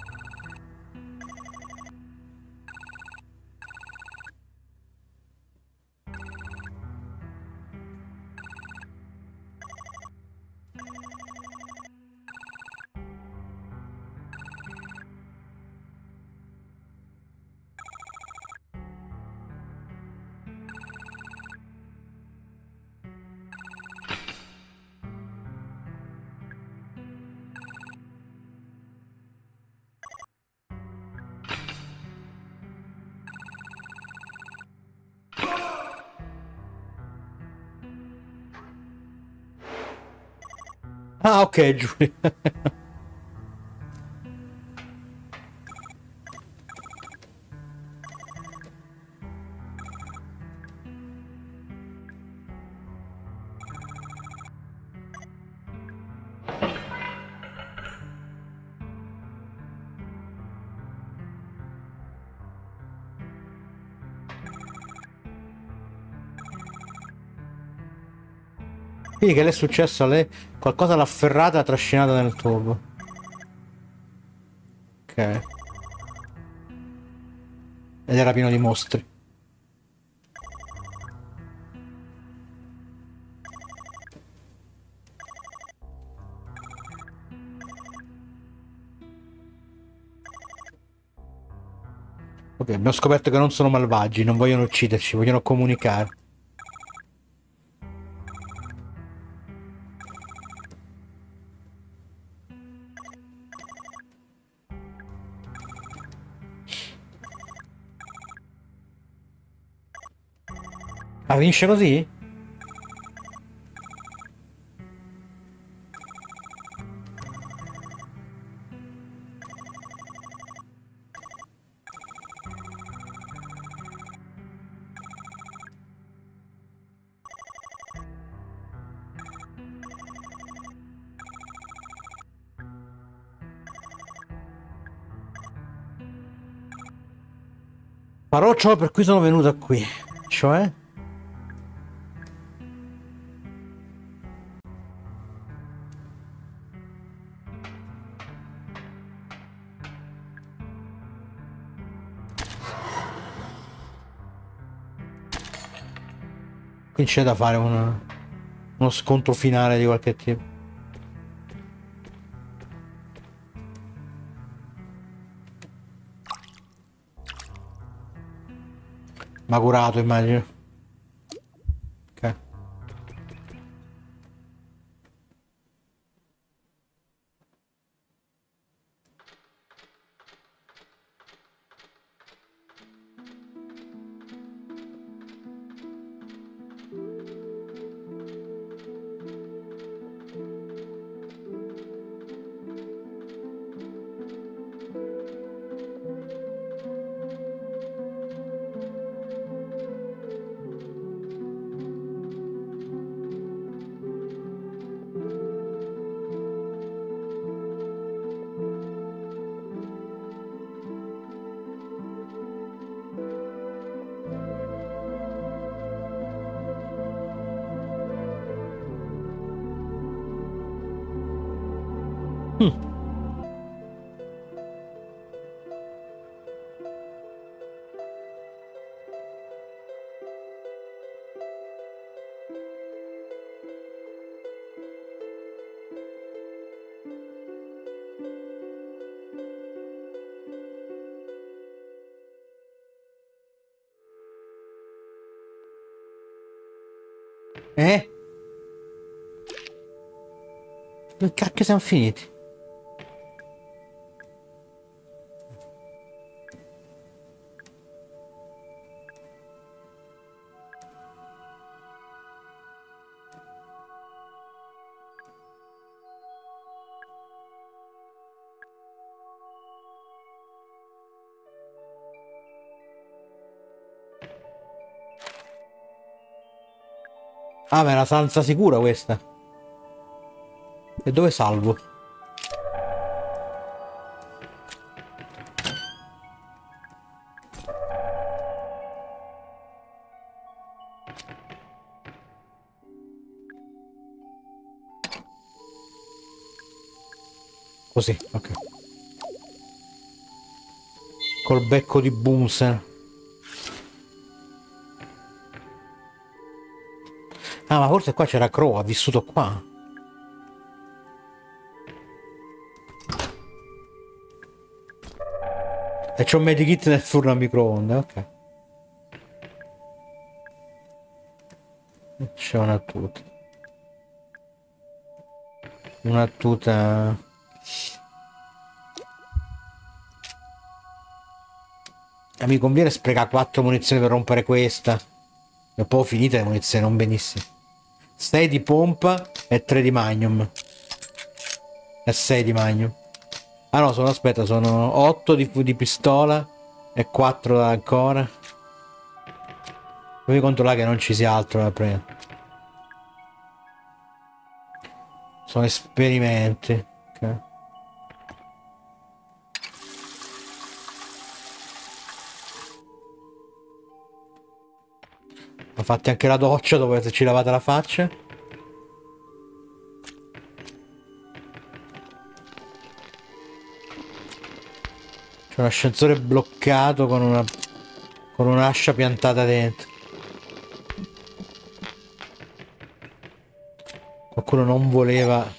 Ah, ok, Giulia. Quindi che le è successo a lei? Qualcosa l'ha afferrata e trascinata nel tubo. Ok. Ed era pieno di mostri. Ok, abbiamo scoperto che non sono malvagi, non vogliono ucciderci, vogliono comunicare. Ah, finisce così? Farò ciò per cui sono venuta qui. Cioè? Qui c'è da fare uno scontro finale di qualche tipo. Ma curato, immagino. Ok. Eh? Dove cacchio siamo finiti? Ah, ma è una stanza sicura questa. E dove salvo? Così, ok. Col becco di Bunsen. Ah, ma forse qua c'era Crow, ha vissuto qua. E c'ho un medikit nel forno a microonde, ok. C'è una tuta. Una tuta. E mi conviene sprecare 4 munizioni per rompere questa. E poi ho finite le munizioni, non benissimo. 6 di pompa e 3 di magnum. E 6 di magnum. Ah no, aspetta, sono 8 di pistola e 4 ancora. Devi controllare che non ci sia altro da prendere. Sono esperimenti. Ok. Ho fatto anche la doccia dopo esserci lavata la faccia. C'è un ascensore bloccato con un'ascia piantata dentro. Qualcuno non voleva.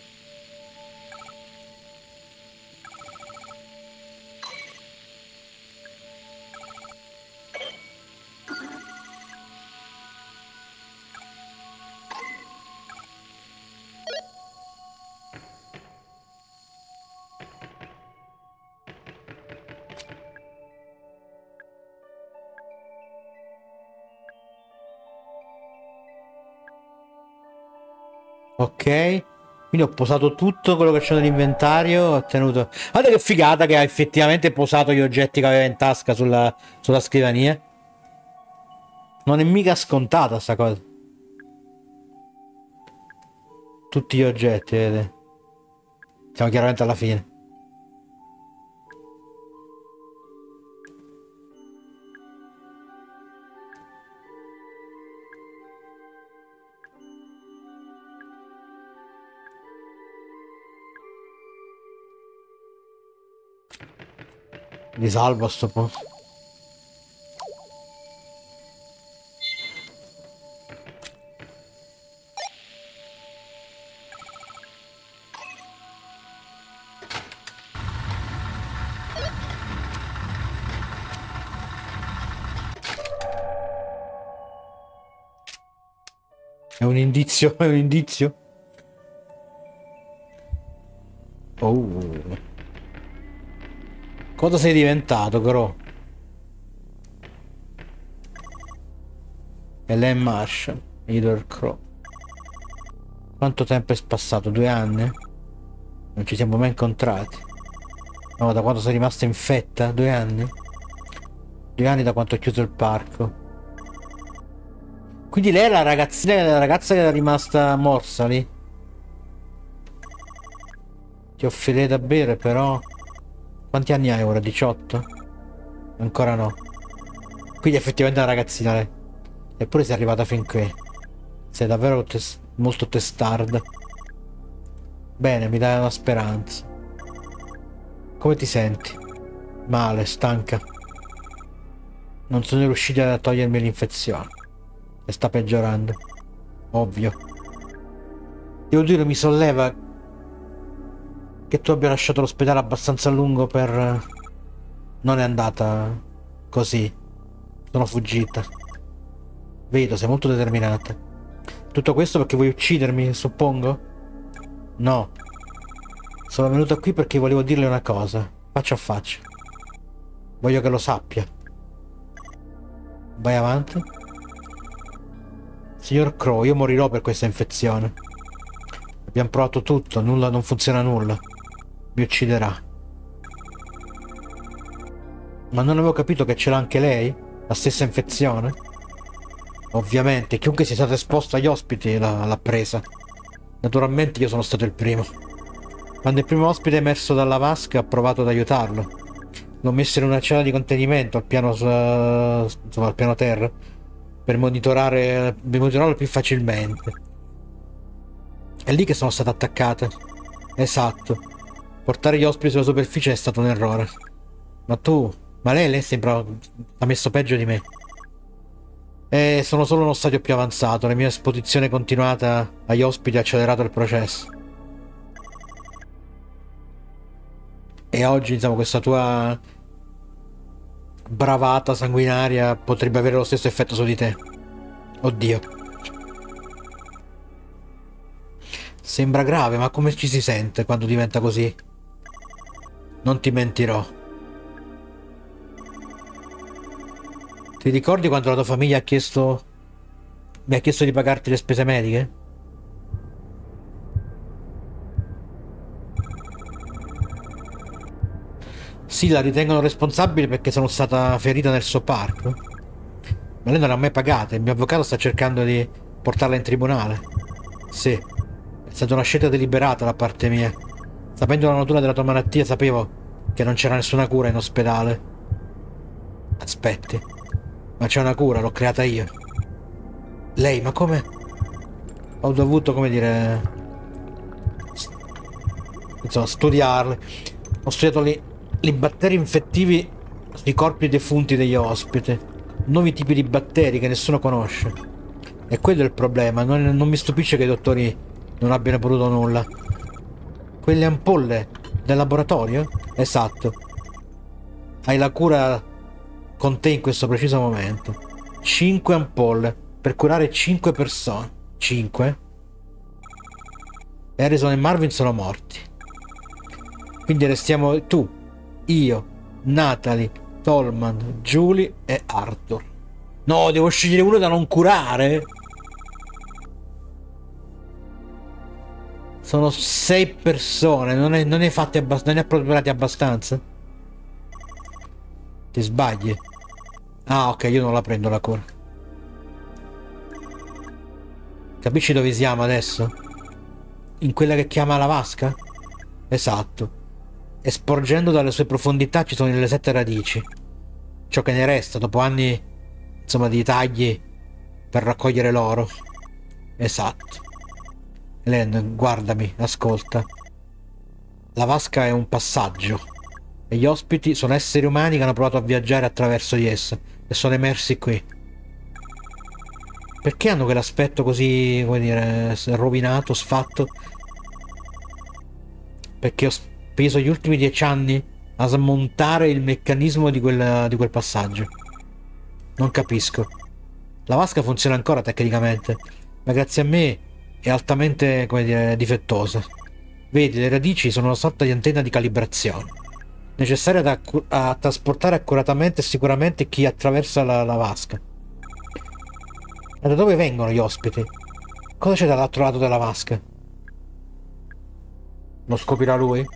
Ok, quindi ho posato tutto quello che c'è nell'inventario. Ho tenuto. Guarda che figata che ha effettivamente posato gli oggetti che aveva in tasca sulla scrivania. Non è mica scontata sta cosa. Tutti gli oggetti, vedete. Siamo chiaramente alla fine. Li salvo a sto punto. È un indizio, è un indizio. Oh. Cosa sei diventato, Gro? Elaine Marshall, Edward Crow. Quanto tempo è passato? 2 anni? Non ci siamo mai incontrati. No, da quando sei rimasta infetta? 2 anni? 2 anni da quando ho chiuso il parco. Quindi lei è la ragazzina, la ragazza che era rimasta morsa lì. Ti offrirei da bere, però... Quanti anni hai ora? 18? Ancora no. Quindi effettivamente è una ragazzina lei. Eppure sei arrivata fin qui. Sei davvero molto testarda. Bene, mi dai una speranza. Come ti senti? Male, stanca. Non sono riusciti a togliermi l'infezione. E sta peggiorando. Ovvio. Devo dire, mi solleva che tu abbia lasciato l'ospedale abbastanza a lungo per... Non è andata così. Sono fuggita. Vedo, sei molto determinata. Tutto questo perché vuoi uccidermi, suppongo? No. Sono venuta qui perché volevo dirle una cosa. Faccia a faccia. Voglio che lo sappia. Vai avanti. Signor Crow, io morirò per questa infezione. Abbiamo provato tutto, nulla, non funziona nulla. Mi ucciderà. Ma non avevo capito che ce l'ha anche lei? La stessa infezione? Ovviamente, chiunque sia stato esposto agli ospiti l'ha presa. Naturalmente io sono stato il primo. Quando il primo ospite è emerso dalla vasca, ho provato ad aiutarlo. L'ho messo in una cella di contenimento al piano, insomma, al piano terra, per monitorarlo più facilmente. È lì che sono state attaccate. Esatto. Portare gli ospiti sulla superficie è stato un errore. Ma lei sembra... ha messo peggio di me. Sono solo uno stadio più avanzato. La mia esposizione continuata agli ospiti ha accelerato il processo. E oggi, insomma, questa tua bravata sanguinaria potrebbe avere lo stesso effetto su di te. Oddio. Sembra grave, ma come ci si sente quando diventa così? Non ti mentirò. Ti ricordi quando la tua famiglia mi ha chiesto di pagarti le spese mediche? Sì, la ritengono responsabile perché sono stata ferita nel suo parco. Ma lei non l'ha mai pagata. Il mio avvocato sta cercando di portarla in tribunale. Sì, è stata una scelta deliberata da parte mia. Sapendo la natura della tua malattia, sapevo che non c'era nessuna cura in ospedale. Aspetti. Ma c'è una cura, l'ho creata io. Lei, ma come? Ho dovuto, come dire... insomma, studiarle. Ho studiato i batteri infettivi sui corpi defunti degli ospiti. Nuovi tipi di batteri che nessuno conosce. E quello è il problema. Non mi stupisce che i dottori non abbiano potuto nulla. Quelle ampolle del laboratorio? Esatto. Hai la cura con te in questo preciso momento. 5 ampolle per curare 5 persone. 5? Harrison e Marvin sono morti. Quindi restiamo tu, io, Natalie, Tolman, Julie e Arthur. No, devo scegliere uno da non curare? Sono 6 persone, non ne hai preparati abbastanza? Ti sbagli. Ah, ok, io non la prendo la cura. Capisci dove siamo adesso? In quella che chiama la vasca? Esatto. E sporgendo dalle sue profondità ci sono le 7 radici. Ciò che ne resta dopo anni, insomma, di tagli per raccogliere l'oro. Esatto. Len, guardami, ascolta. La vasca è un passaggio. E gli ospiti sono esseri umani che hanno provato a viaggiare attraverso di essa e sono emersi qui. Perché hanno quell'aspetto così, come dire, rovinato, sfatto? Perché ho speso gli ultimi 10 anni a smontare il meccanismo di quel passaggio. Non capisco. La vasca funziona ancora tecnicamente, ma grazie a me è altamente, come dire, difettosa. Vedi, le radici sono una sorta di antenna di calibrazione, necessaria a trasportare accuratamente e sicuramente chi attraversa la vasca. Ma da dove vengono gli ospiti? Cosa c'è dall'altro lato della vasca? Lo scoprirà lui?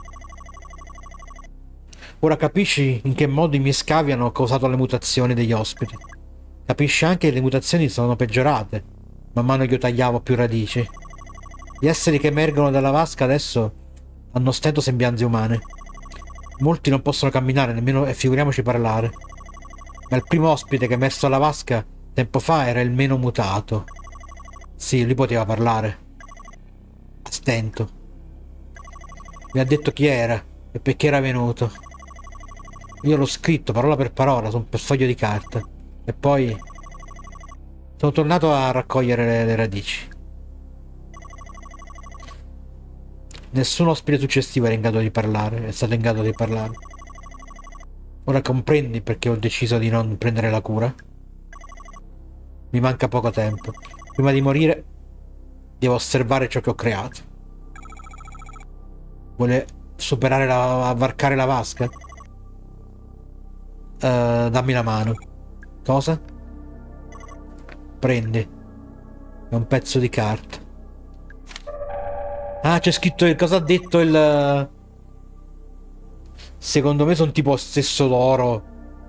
Ora capisci in che modo i miei scavi hanno causato le mutazioni degli ospiti. Capisci anche che le mutazioni sono peggiorate man mano che io tagliavo più radici. Gli esseri che emergono dalla vasca adesso hanno stento sembianze umane. Molti non possono camminare nemmeno e figuriamoci parlare. Ma il primo ospite che è emerso dalla vasca tempo fa era il meno mutato. Sì, lui poteva parlare. A stento. Mi ha detto chi era e perché era venuto. Io l'ho scritto parola per parola su un foglio di carta. E poi sono tornato a raccogliere le radici. Nessun ospite successivo era in grado di parlare, è stato in grado di parlare. Ora comprendi perché ho deciso di non prendere la cura? Mi manca poco tempo. Prima di morire devo osservare ciò che ho creato. Vuole superare varcare la vasca? Dammi la mano. Cosa? Prendi. È un pezzo di carta. Ah, c'è scritto cosa ha detto il... Secondo me sono tipo stesso loro.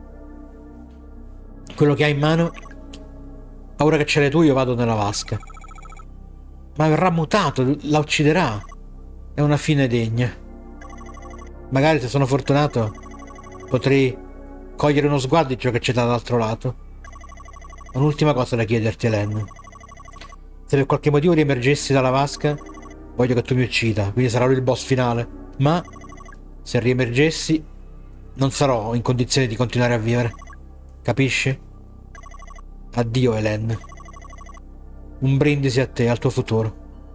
Quello che ha in mano. Ora che ce l'hai tu io vado nella vasca. Ma verrà mutato, la ucciderà. È una fine degna. Magari se sono fortunato potrei cogliere uno sguardo di ciò che c'è dall'altro lato. Un'ultima cosa da chiederti, Hélène. Se per qualche motivo riemergessi dalla vasca, voglio che tu mi uccida, quindi sarà lui il boss finale. Ma se riemergessi non sarò in condizione di continuare a vivere. Capisci? Addio, Hélène. Un brindisi a te, al tuo futuro.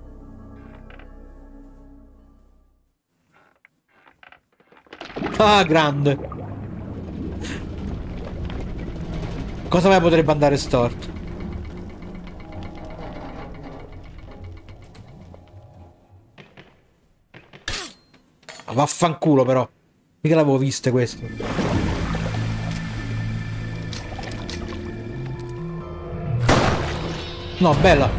Ah, grande. Cosa mai potrebbe andare storto? Vaffanculo però. Mica l'avevo viste queste. No, bella.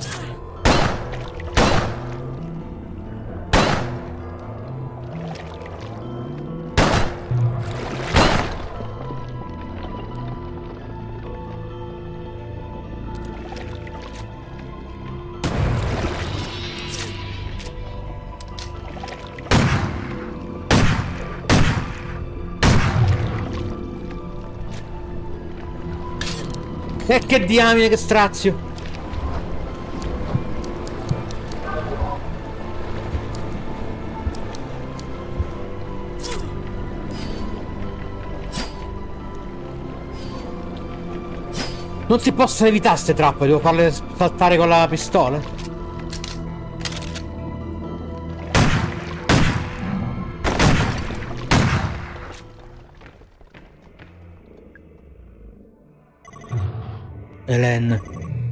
E che diamine, che strazio! Non si possono evitare ste trappole, devo farle saltare con la pistola. Hélène.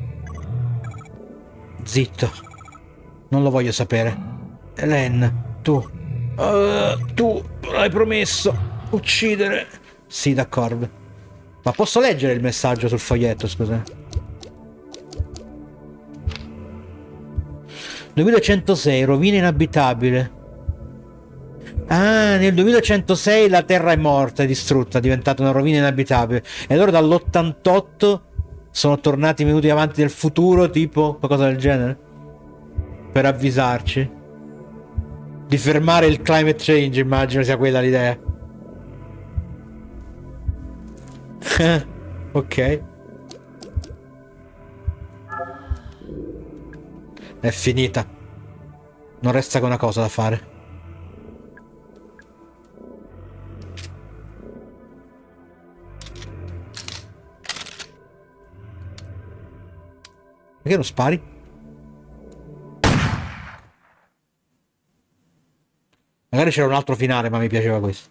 Zitto. Non lo voglio sapere. Hélène, tu l'hai promesso. Uccidere. Sì, d'accordo. Ma posso leggere il messaggio sul foglietto, scusa? 2106, rovina inabitabile. Ah, nel 2106 la Terra è morta, è distrutta, è diventata una rovina inabitabile. E allora dall'88 sono tornati minuti avanti del futuro, tipo qualcosa del genere, per avvisarci di fermare il climate change. Immagino sia quella l'idea. Ok. È finita. Non resta che una cosa da fare. Perché non spari? Magari c'era un altro finale, ma mi piaceva questo.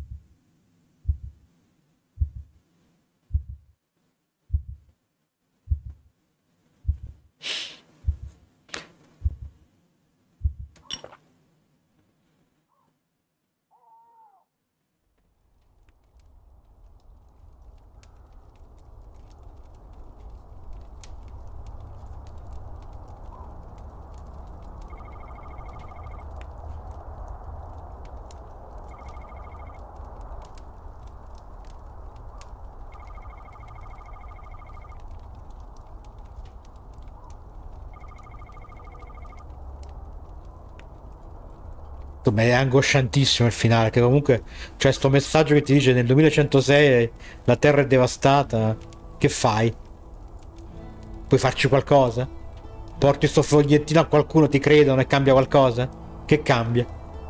Beh, è angosciantissimo il finale, che comunque c'è sto messaggio che ti dice nel 2106 la Terra è devastata. Che fai? Puoi farci qualcosa? Porti sto fogliettino a qualcuno, ti credono e cambia qualcosa? Che cambia?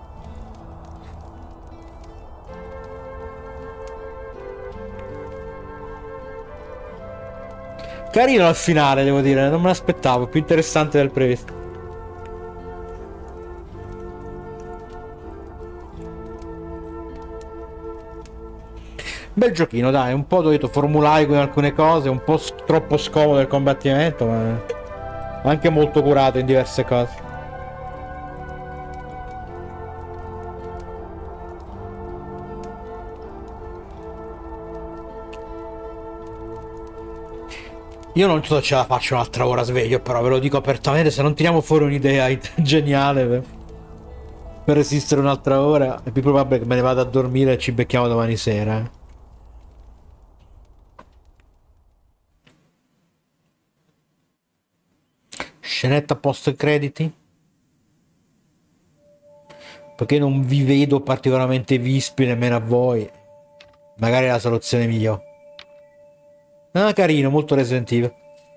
Carino al finale, devo dire, non me l'aspettavo, più interessante del previsto. Bel giochino, dai, un po' dovuto formulare con alcune cose, un po' troppo scomodo il combattimento, ma anche molto curato in diverse cose. Io non so se ce la faccio un'altra ora sveglio, però ve lo dico apertamente, se non tiriamo fuori un'idea geniale per resistere un'altra ora, è più probabile che me ne vada a dormire e ci becchiamo domani sera. Scenetta post crediti? Perché non vi vedo particolarmente vispi nemmeno a voi. Magari è la soluzione migliore. Ah, carino, molto Resident Evil.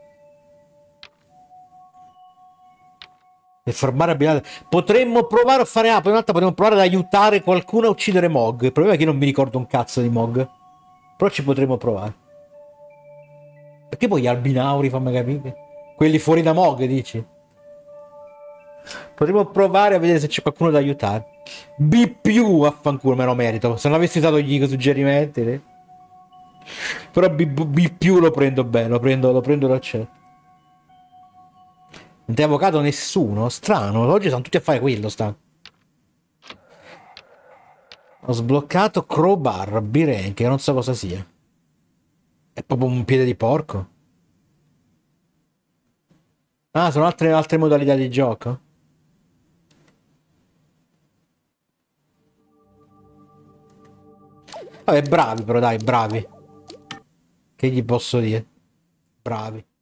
E formare abilità. Potremmo provare a fare app. Un'altra potremmo provare ad aiutare qualcuno a uccidere Mog. Il problema è che io non mi ricordo un cazzo di Mog. Però ci potremmo provare. Perché poi gli albinauri, fammi capire? Quelli fuori da Mog, dici? Potremmo provare a vedere se c'è qualcuno da aiutare. B più, affanculo, me lo merito. Se non avessi dato gli suggerimenti. Però B più lo prendo bene, lo prendo dal cielo. Non ti ha avvocato nessuno? Strano, oggi sono tutti a fare quello, sta. Ho sbloccato Crowbar, B-Rank, che non so cosa sia. È proprio un piede di porco? Ah, sono altre modalità di gioco? Vabbè, bravi però, dai, bravi. Che gli posso dire? Bravi.